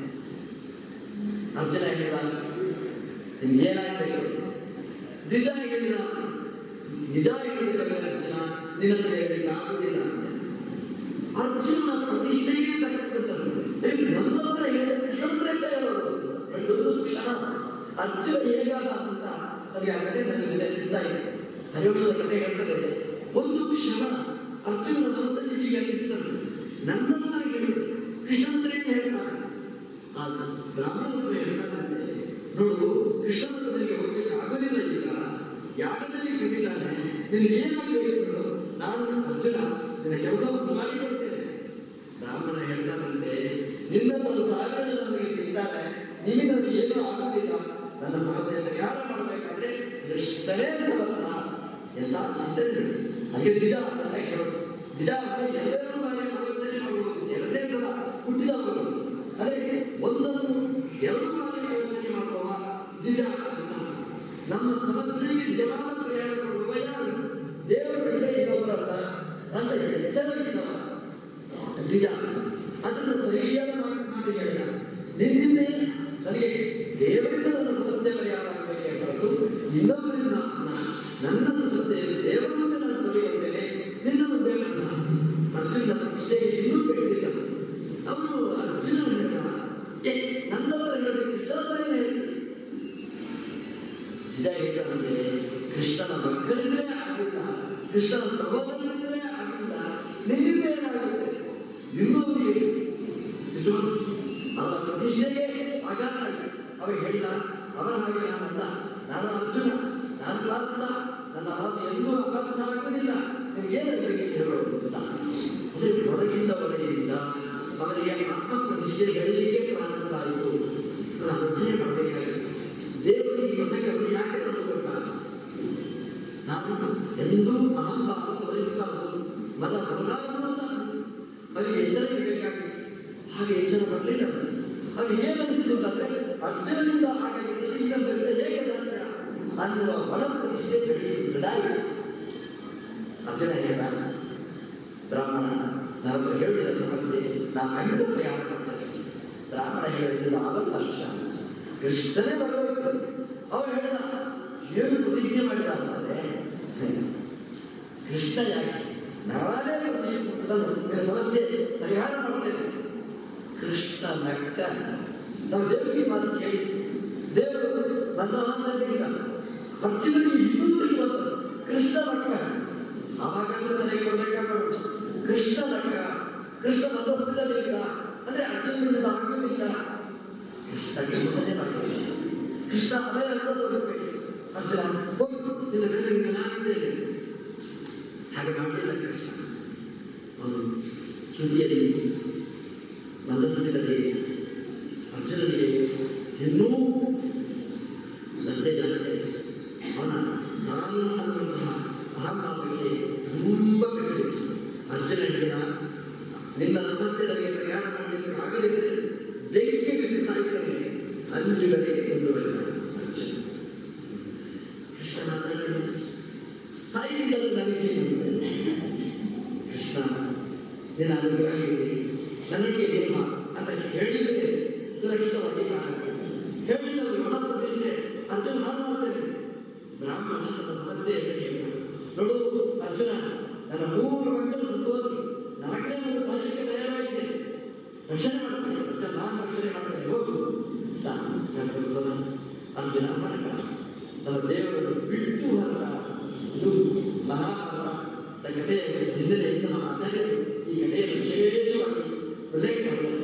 ಅರ್ಜುನ ಹೇಳಿದ ನಿಮ್ಗೆ ಏನಾಗಬೇಕು? ನಿಜ ಹೇಳಿದ ನಿಜ ಹೇಳಿದ ಅರ್ಜುನ ನಿನ್ನ ಹತ್ರ ಹೇಳಲಿಕ್ಕೆ ಆಗುವುದಿಲ್ಲ. ಅರ್ಜುನ ಪ್ರತಿಷ್ಠೆಗೆ ತಕ್ಕಂಥದ್ದು. ನನ್ನ ಹತ್ರ ಹೇಳಿದ್ರೆ ಹೇಳೋರು ಒಂದು ಕ್ಷಣ ಅರ್ಜುನ ಹೇಗಾದ ಅಂತ ನನಗೆ ಆ ಕಥೆ ನನಗೆ ನೆನಪಿಸ್ತಾ ಇದೆ. ಹರಿವಂಶದ ಕಥೆ ಹೇಳ್ತದೆ. ಒಂದು ಕ್ಷಣ ಅರ್ಜುನ ಮನಸ್ಸಲ್ಲಿ ಹೀಗೆ ಅನಿಸ್ತದೆ, ನನ್ನಂತರ ಹೇಳಿದೆ ಕೃಷ್ಣನಂತರ ಏನು ಹೇಳ್ತಾನೆ. ಆ ಬ್ರಾಹ್ಮಣ ಹತ್ರ ಹೇಳ್ತಾನಂತೆ, ನೋಡು ಕೃಷ್ಣನಂತರಿಗೆ ಹೋಗ್ಲಿಕ್ಕೆ ಆಗೋದಿಲ್ಲ. ಈಗ ಯಾಗದಲ್ಲಿ ಕೂತಿದ್ದಾನೆ, ನಿನಗೆ ಏನಾಗಬೇಕು? ನಾನು ಅರ್ಜುನ ನಿನ್ನ ಕೆಲಸವನ್ನು ಮಾಡಿಕೊಡ್ತೇನೆ. ಬ್ರಾಹ್ಮಣ ಹೇಳ್ತಾನಂತೆ, ನಿನ್ನನ್ನು 1000 ಜನ ನನಗೆ ಸಿಗ್ತಾರೆ, ನಿಮಗೆ ನನಗೆ ಏನೂ ಆಗುವುದಿಲ್ಲ. ನನ್ನ ಸಮಸ್ಯೆಯನ್ನು ಪರಿಹಾರ ಮಾಡಬೇಕಾದ್ರೆ ಕೃಷ್ಣನೇ ಸಮರ್ಥ ಎಲ್ಲ ಚಿಂತನೆ. ಹಾಗೆ ನಿಜ ಅಂತ ಹೇಳೋದು. ನಿಜ ಅಂದರೆ ಎಲ್ಲರೂ ಬಾರಿ ಆಲೋಚನೆ ಮಾಡುವುದು. ಎರಡನೇ ಸಲ ಹುಟ್ಟಿದವರು ಅಂದರೆ ಒಂದನ್ನು 2 ಬಾರಿ ಆಲೋಚನೆ ಮಾಡುವ ನಿಜ ಅಂತ. ನಮ್ಮ ಸಮಸ್ಯೆಗೆ ನಿಜವಾದ ಪರಿಹಾರ ಕೊಡುವ ಯಾರು? ನಿನ್ನಿಂದೇ ನನಗೆ ದೇವರಿಂದ ನನ್ನ ಸಮಸ್ಯೆ ಪರಿಹಾರ ಆಗಬೇಕೇ ಹೊರತು ಇನ್ನೊಬ್ಬರಿಂದ ನನ್ನ ಸಮಸ್ಯೆಯಲ್ಲಿ ದೇವರ ಮುಂದೆ ನಾನು ತೊಳೆಯುತ್ತೇನೆ, ನಿನ್ನ ಮುಂದೆ ಅರ್ಜುನ ಪ್ರತಿಷ್ಠೆಗೆ ಇನ್ನೂ ಬೇಕಿಲ್ಲ. ಅವನು ಅರ್ಜುನ ಹೇಳಿದ, ನನ್ನವರ ಹೇಳಿದ ಕೃಷ್ಣನ ಬರೇನೆ ಹೇಳ್ತೀನಿ. ನಿಜ ಹೇಳ್ತಾನಂತೆ, ಕೃಷ್ಣನ ಮಕ್ಕಳಿಂದಲೇ ಆಗಲಿಲ್ಲ, ಕೃಷ್ಣನ ಸಹೋದರರಿಂದಲೇ ಆಗಲಿಲ್ಲ, ನಿನ್ನಿಂದ ಏನಾಗುತ್ತೆ? ಇನ್ನೊಂದಿಗೆ ಅವರ ಪ್ರತಿಷ್ಠೆಗೆ ಆಘಾತ ಆಗಿದೆ. ಅವ ಹೇಳಿದ, ಅವರ ಹಾಗೆ ನಾನಲ್ಲ, ನಾನು ಅರ್ಜುನ, ನಾನು ಪಾರ್ಥ, ನನ್ನ ಮಾತು ಎಂದೂ ಅಪಾರ್ಥ ಆಗುವುದಿಲ್ಲ, ನಿಮಗೇನಾಗಲಿಕ್ಕೆ ಹೇಳೋದು ಅಂತ. ಅಂದರೆ ಒಳಗಿಂದ ಒಳಗಿನಿಂದ ಅವರಿಗೆ ಆತ್ಮ ಪ್ರತಿಷ್ಠೆ ಬೆಳಲಿಕ್ಕೆ ಪ್ರಾರಂಭ ಆಯಿತು. ನಾನು ರಚನೆ ಮಾಡಬೇಕಾಗಿತ್ತು. ದೇವರು ಈ ಪ್ರಸಂಗ ಅವರು ಯಾಕೆ ತಂದುಕೊಟ್ಟ? ನಾನು ಎಂದೂ ಅಹಂಭಾವ ತೋರಿಸಬಾರದು, ಮತ ಬರಲಾರದು ಅಂತ ಅವರಿಗೆ ಎಚ್ಚರ ಇರಬೇಕಾಗಿತ್ತು. ಹಾಗೆ ಎಚ್ಚರ ಬರಲಿಲ್ಲ. ಅವನಿಗೆ ಏನು ಅನಿಸಿತು ಅಂತಂದ್ರೆ, ಅರ್ಜುನನಿಂದ ಹಾಗಾಗಿದ್ದರೆ ಇನ್ನೊಬ್ಬರಿಂದ ಹೇಗೆ ಸಾಧ್ಯ ಅನ್ನುವ ಒಳ ಪ್ರತಿಷ್ಠೆ ಬೆಳೆಯಿತು. ಅರ್ಜುನ ಹೇಳಿದ, ಬ್ರಾಹ್ಮಣ ನಾನು ಹೇಳಿದ ಸಮಸ್ಯೆ ನಾನು ಖಂಡಿತ ಪ್ರಯಾಣ ಮಾಡ್ತೇನೆ. ಬ್ರಾಹ್ಮಣ ಹೇಳಿದ್ರು ಆಗಲ್ಲ, ಕೃಷ್ಣನೇ ಬರಬೇಕು. ಅವನು ಹೇಳಿದ, ಏನು ಪ್ರತಿಜ್ಞೆ ಮಾಡಿದ ಅಂತಂದ್ರೆ, ಕೃಷ್ಣ ಯಾಕೆ ನಾನೇ ಪ್ರತಿಷ್ಠೆ ಸಮಸ್ಯೆ ಪರಿಹಾರ ಮಾಡ್ತೇನೆ. ಕೃಷ್ಣ ನಕ್ಕ. ನಾವು ದೇವರಿಗೆ ಮಾತು ಕೇಳಿದ್ವಿ. ದೇವರು ನನ್ನ ಆನಂದಿಲ್ಲ, ಅರ್ಜುನನಿಗೆ ಇನ್ನೂ ಸಿಗುವಂತ ಕೃಷ್ಣ ನಕ್ಕ. ಆವಾಗಲೂ ನನಗೆ ಕೊಡಬೇಕಾಗಬಹುದು. ಕೃಷ್ಣ ನಕ್ಕ, ಕೃಷ್ಣ ಮತದಲ್ಲಿ ಅಂದ್ರೆ ಅರ್ಜುನನಿಂದ ಆಗುವುದಿಲ್ಲ. ಕೃಷ್ಣ ಕೆಲಸನೇ ಮಾಡಬೇಕು. ಕೃಷ್ಣ ಅವೇ ಅರ್ಥ ತೋರಿಸಬೇಕು. ಅರ್ಜುನ ಹೋಗಿ ನಿನ್ನ ಬೆಳಗಿನ ನಾನಿದ್ದೇನೆ. ಹಾಗೆ ಮಾಡಲಿಲ್ಲ ಕೃಷ್ಣ. ಅವನು ತುದಿಯಲ್ಲಿ ಮಂದಸ್ಥಿತಿಯಲ್ಲಿ ಅರ್ಜುನನಿಗೆ ಇನ್ನೂ ಲಜ್ಜೆ ಜಾಸ್ತಿ ಆಯಿತು. ಅವನ ನಾನು ಅನ್ನುವಂತಹ ಅಹಂಭಾವಕ್ಕೆ ತುಂಬ ಕೆಟ್ಟಿತ್ತು. ಅರ್ಜುನ ಹೇಳಿದ, ನಿನ್ನ ಸಮಸ್ಯೆ ನನಗೆ ಪರಿಹಾರ ಮಾಡಲಿಕ್ಕೆ ಆಗದಿದ್ದರೆ ಬೆಂಕಿಗೆ ಬಿದ್ದು ಸಾಯ್ತೇನೆ ಅಂಜುಗಡೆ ಮುಂದುವರೆದ ಅರ್ಜುನ. ಕೃಷ್ಣ ಮಾತಾಡಿದ, ಸಾಯಿಸಿದರೆ ನನಗೇನಂತೆ? ಕೃಷ್ಣ ನಿನ್ನ ಅನುಗ್ರಹ ಇದೆ, ನನಗೆ ನಿಮ್ಮ ಅಂತ ಹೇಳಿದರೆ ಸುರಕ್ಷಿತವಾಗಿ ಹೇಳಿದವರು ಒಣ ಪ್ರತಿಷ್ಠೆ ಅರ್ಜುನ ನಾನು ಮಾಡ್ತೇನೆ. ಬ್ರಾಹ್ಮಣ ತನ್ನ ಸಮಸ್ಯೆಯನ್ನು ಹೇಳಿದ, ನೋಡು ಅರ್ಜುನ, ನನ್ನ 3 ಮಕ್ಕಳು ಸತ್ತೋದ್ರು, 4ನೇ ಮಗು ಸಾಯಲಿಕ್ಕೆ ತಯಾರಾಗಿದೆ, ರಕ್ಷಣೆ ಮಾಡ್ತೇನೆ, ನಾನು ರಕ್ಷಣೆ ಮಾಡ್ತೇನೆ, ಹೋಗು ಅಂತ ಅರ್ಜುನ ಹೊರಟ. ನಮ್ಮ ದೇವರನ್ನು ಬಿಟ್ಟು ಹೊರಟ. ಇದು ಮಹಾಭಾರತ ಕಥೆಯ ಹಿನ್ನೆಲೆಯಿಂದ ನಮ್ಮ ಆಚಾರ್ಯರು ಈ ಕಥೆಯನ್ನು ವಿಶೇಷವಾಗಿ ಉಲ್ಲೇಖ ಮಾಡಿದ್ದಾರೆ.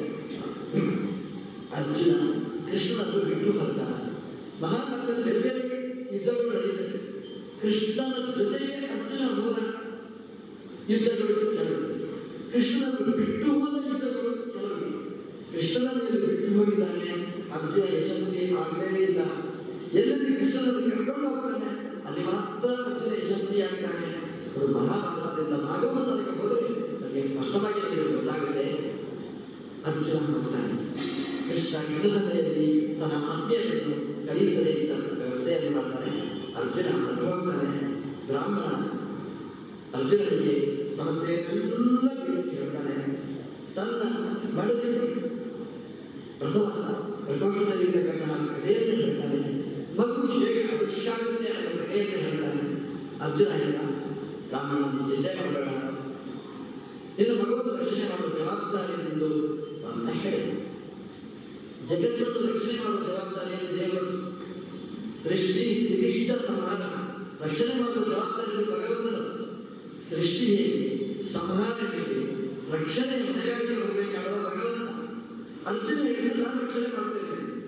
ಅರ್ಜುನ ಕೃಷ್ಣನನ್ನು ಬಿಟ್ಟು ಹೊರಟ. ಮಹಾಭಾರತದಲ್ಲಿ ಬೇರೆ ಬೇರೆ ಯುದ್ಧಗಳು ನಡೆಯುತ್ತವೆ. ಕೃಷ್ಣನ ಜೊತೆಗೆ ಅರ್ಜುನ ಹೋದ ಯುದ್ಧಗಳು ಕೆಲವು, ಕೃಷ್ಣನನ್ನು ಬಿಟ್ಟು ಹೋದ ಯುದ್ಧಗಳು ಕೆಲವು. ಕೃಷ್ಣನನ್ನು ಬಿಟ್ಟು ಹೋಗಿದ್ದಾನೆ, ಅರ್ಜುನ ಯಶಸ್ವಿ ಆಗಲೇ ಇಲ್ಲ. ಎಲ್ಲೆಲ್ಲಿ ಕೃಷ್ಣನನ್ನು ಕರ್ಕೊಂಡು ಹೋಗ್ತಾನೆ ಅಲ್ಲಿ ಮಾತ್ರ ಅರ್ಜುನ ಯಶಸ್ವಿಯಾಗ್ತಾನೆ. ಅದು ಮಹಾಭಾರತದಿಂದ ಭಾಗವತನಿಗೆ ಹೋದರೆ ನನಗೆ ಸ್ಪಷ್ಟವಾಗಿ ನನಗೆ ಗೊತ್ತಾಗುತ್ತೆ. ಅರ್ಜುನ ಹೋಗ್ತಾನೆ. ಕೃಷ್ಣ ಕೆಳಸಭೆಯಲ್ಲಿ ತನ್ನ ಆಜ್ಞೆಯನ್ನು ಕಳಿಸದೇ ಇದ್ದ ವ್ಯವಸ್ಥೆಯನ್ನು ಮಾಡ್ತಾನೆ. ಅರ್ಜುನ ಹೋಗ್ತಾನೆ. ಬ್ರಾಹ್ಮಣ ಅರ್ಜುನನಿಗೆ ಸಮಸ್ಯೆಯನ್ನೆಲ್ಲ ಬಿಡಿಸಿ ಹೇಳ್ತಾನೆ. ತನ್ನ ಮಡದಿ ಪ್ರಸವ ಪ್ರಕೋಷ್ಠದಲ್ಲಿರ್ತಕ್ಕಂತಹ ಕಥೆಯನ್ನು ಹೇಳ್ತಾನೆ. ಮಗು ಹೇಗೆ ಅವಶ್ಯಾಗುತ್ತೆ ಅನ್ನೋ ಕಥೆಯನ್ನು ಹೇಳ್ತಾನೆ. ಅರ್ಜುನ ಹೇಳಿದ, ಬ್ರಾಹ್ಮಣ ಚಿಂತೆ ಮಾಡಬೇಡ, ನಿನ್ನ ಮಗುವನ್ನು ರಕ್ಷಣೆ ಮಾಡುವ ಜವಾಬ್ದಾರಿ ಎಂದು ಅಂತ ಹೇಳಿದೆ. ಜಗತ್ತನ್ನು ರಕ್ಷಣೆ ಮಾಡುವ ಜವಾಬ್ದಾರಿಯನ್ನು ದೇವರು, ಸೃಷ್ಟಿ ಸ್ಥಿತಿಷ್ಠ ಸಂಹಾರ ರಕ್ಷಣೆ ಮಾಡುವ ಜವಾಬ್ದಾರಿಯನ್ನು ಭಗವಂತನದ್ದು. ಸೃಷ್ಟಿ ಹೇಗೆ, ಸಂಹಾರ ಹೇಗೆ, ರಕ್ಷಣೆ ಮನೆಯಾಗಿ ಹೋಗಬೇಕಾದ ಭಗವಂತ. ಅರ್ಜುನ ಹೇಳಿದ, ನಾನು ರಕ್ಷಣೆ ಮಾಡ್ತೇನೆ.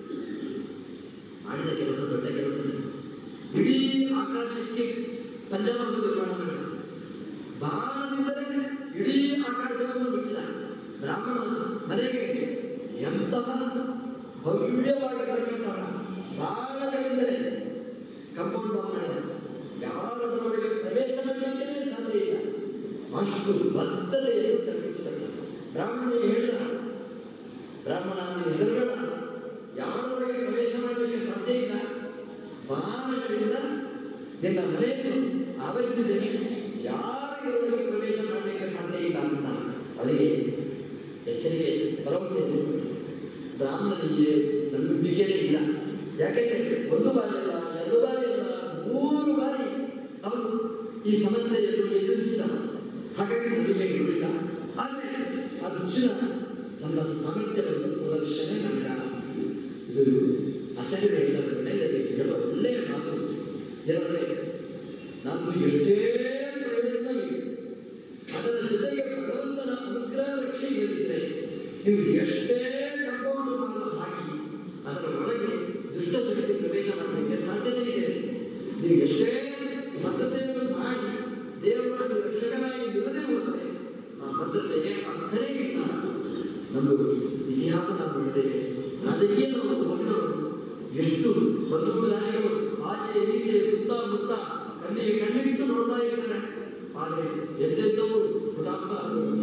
ಮಾಡಿದ ಕೆಲಸ ದೊಡ್ಡ ಕೆಲಸ. ಇಡೀ ಆಕಾಶಕ್ಕೆ ಪಂಜರವನ್ನು ನಿರ್ಮಾಣ ಮಾಡಿದ. ಬಾಣದಿಂದಲೇ ಇಡೀ ಆಕಾಶವನ್ನು ಬಿಟ್ಟಿದ. ಬ್ರಾಹ್ಮಣ ಮನೆಗೆ ಎಂತಹ ಭವ್ಯವಾಗಿರತಕ್ಕಂತಹ ಬಾಣಗಳಿಂದಲೇ ಕಂಪೌಂಡ್ ಬಾಂಬ್ ಮಾಡಿದ. ಯಾರದ ಒಳಗೆ ಪ್ರವೇಶ ಮಾಡಲಿಕ್ಕೆ ಸಾಧ್ಯ ಇಲ್ಲ, ಅಷ್ಟು ಬದ್ಧತೆಯನ್ನು ಕಲ್ಪಿಸಿದ. ಬ್ರಾಹ್ಮಣನಿಗೆ ಹೇಳಿದ, ಬ್ರಾಹ್ಮಣ ನೀನು ಹೆದರಬೇಡ, ಯಾರೊಳಗೆ ಪ್ರವೇಶ ಮಾಡಲಿಕ್ಕೆ ಸಾಧ್ಯ ಇಲ್ಲ, ಬಾಣಗಳಿಂದ ನಿನ್ನ ಮನೆಯನ್ನು ಆವರಿಸಿದ್ದೇನೆ, ಯಾರಿಗೊಳಗೆ ಪ್ರವೇಶ ಮಾಡಲಿಕ್ಕೆ ಸಾಧ್ಯ ಇಲ್ಲ ಅಂತ ಅವರಿಗೆ ಎಚ್ಚರಿಕೆ ಭರವಸೆ. ಬ್ರಾಹ್ಮಣನಿಗೆ ನಂಬಿಕೆಯೇ ಇಲ್ಲ. ಯಾಕೆಂದ್ರೆ ಒಂದು ಬಾರಿ ಅಲ್ಲ, 2 ಬಾರಿ ಅಲ್ಲ, 3 ಬಾರಿ ಅವನು ಈ ಸಮಸ್ಯೆಯನ್ನು ಎದುರಿಸಿದ. ಹಾಗಾಗಿ ನಂಬಿಕೆ ಇರಲಿಲ್ಲ. ಆದರೆ ಅರ್ಜುನ ತನ್ನ ಸಾಮರ್ಥ್ಯವನ್ನು ಪ್ರದರ್ಶನ ಮಾಡಿದ. ಇದು ಆಚಾರ್ಯರು ಹೇಳಿದ ಹೇಳುವ ಒಳ್ಳೆಯ ಮಾತು ಏನಂದ್ರೆ, ನಾನು ಎಷ್ಟೇ ಪ್ರಯತ್ನ ಇದೆ, ಅದರ ಜೊತೆಗೆ ಭಗವಂತನ ಅನುಗ್ರಹ ರಕ್ಷೆ ಇಲ್ಲದಿದ್ದರೆ ನೀವು ಎಷ್ಟೇ ಕಂಪೌಂಡ್ ಮಾಲು ಹಾಕಿ ಅದರ ಒಳಗೆ ದುಷ್ಟಶಕ್ತಿ ಪ್ರವೇಶ ಮಾಡಲಿಕ್ಕೆ ಸಾಧ್ಯತೆ ಇದೆ. ನೀವು ಎಷ್ಟೇ ಭದ್ರತೆಯನ್ನು ಮಾಡಿ ದೇವರ ರಕ್ಷಕನಾಗಿ ನಿಲ್ಲದೆ ಹೋದರೆ ಆ ಭದ್ರತೆಗೆ ಅರ್ಥನೇ ಇಲ್ಲ. ನಮ್ಮದು ಇತಿಹಾಸ ನಾವು ನೋಡಿದ್ದೇವೆ. ರಾಜಕೀಯ ನಾವು ಓದಿದವರು ಎಷ್ಟು ಬಂಧುಗಳು ಆಚೆ ಈಚೆ ಸುತ್ತಮುತ್ತ ಕಣ್ಣಿಗೆ ಕಣ್ಣಿಟ್ಟು ನೋಡ್ತಾ ಇದ್ದಾರೆ. ಆದರೆ ಎಂತೆಂಥವರು ಹುತಾತ್ಮ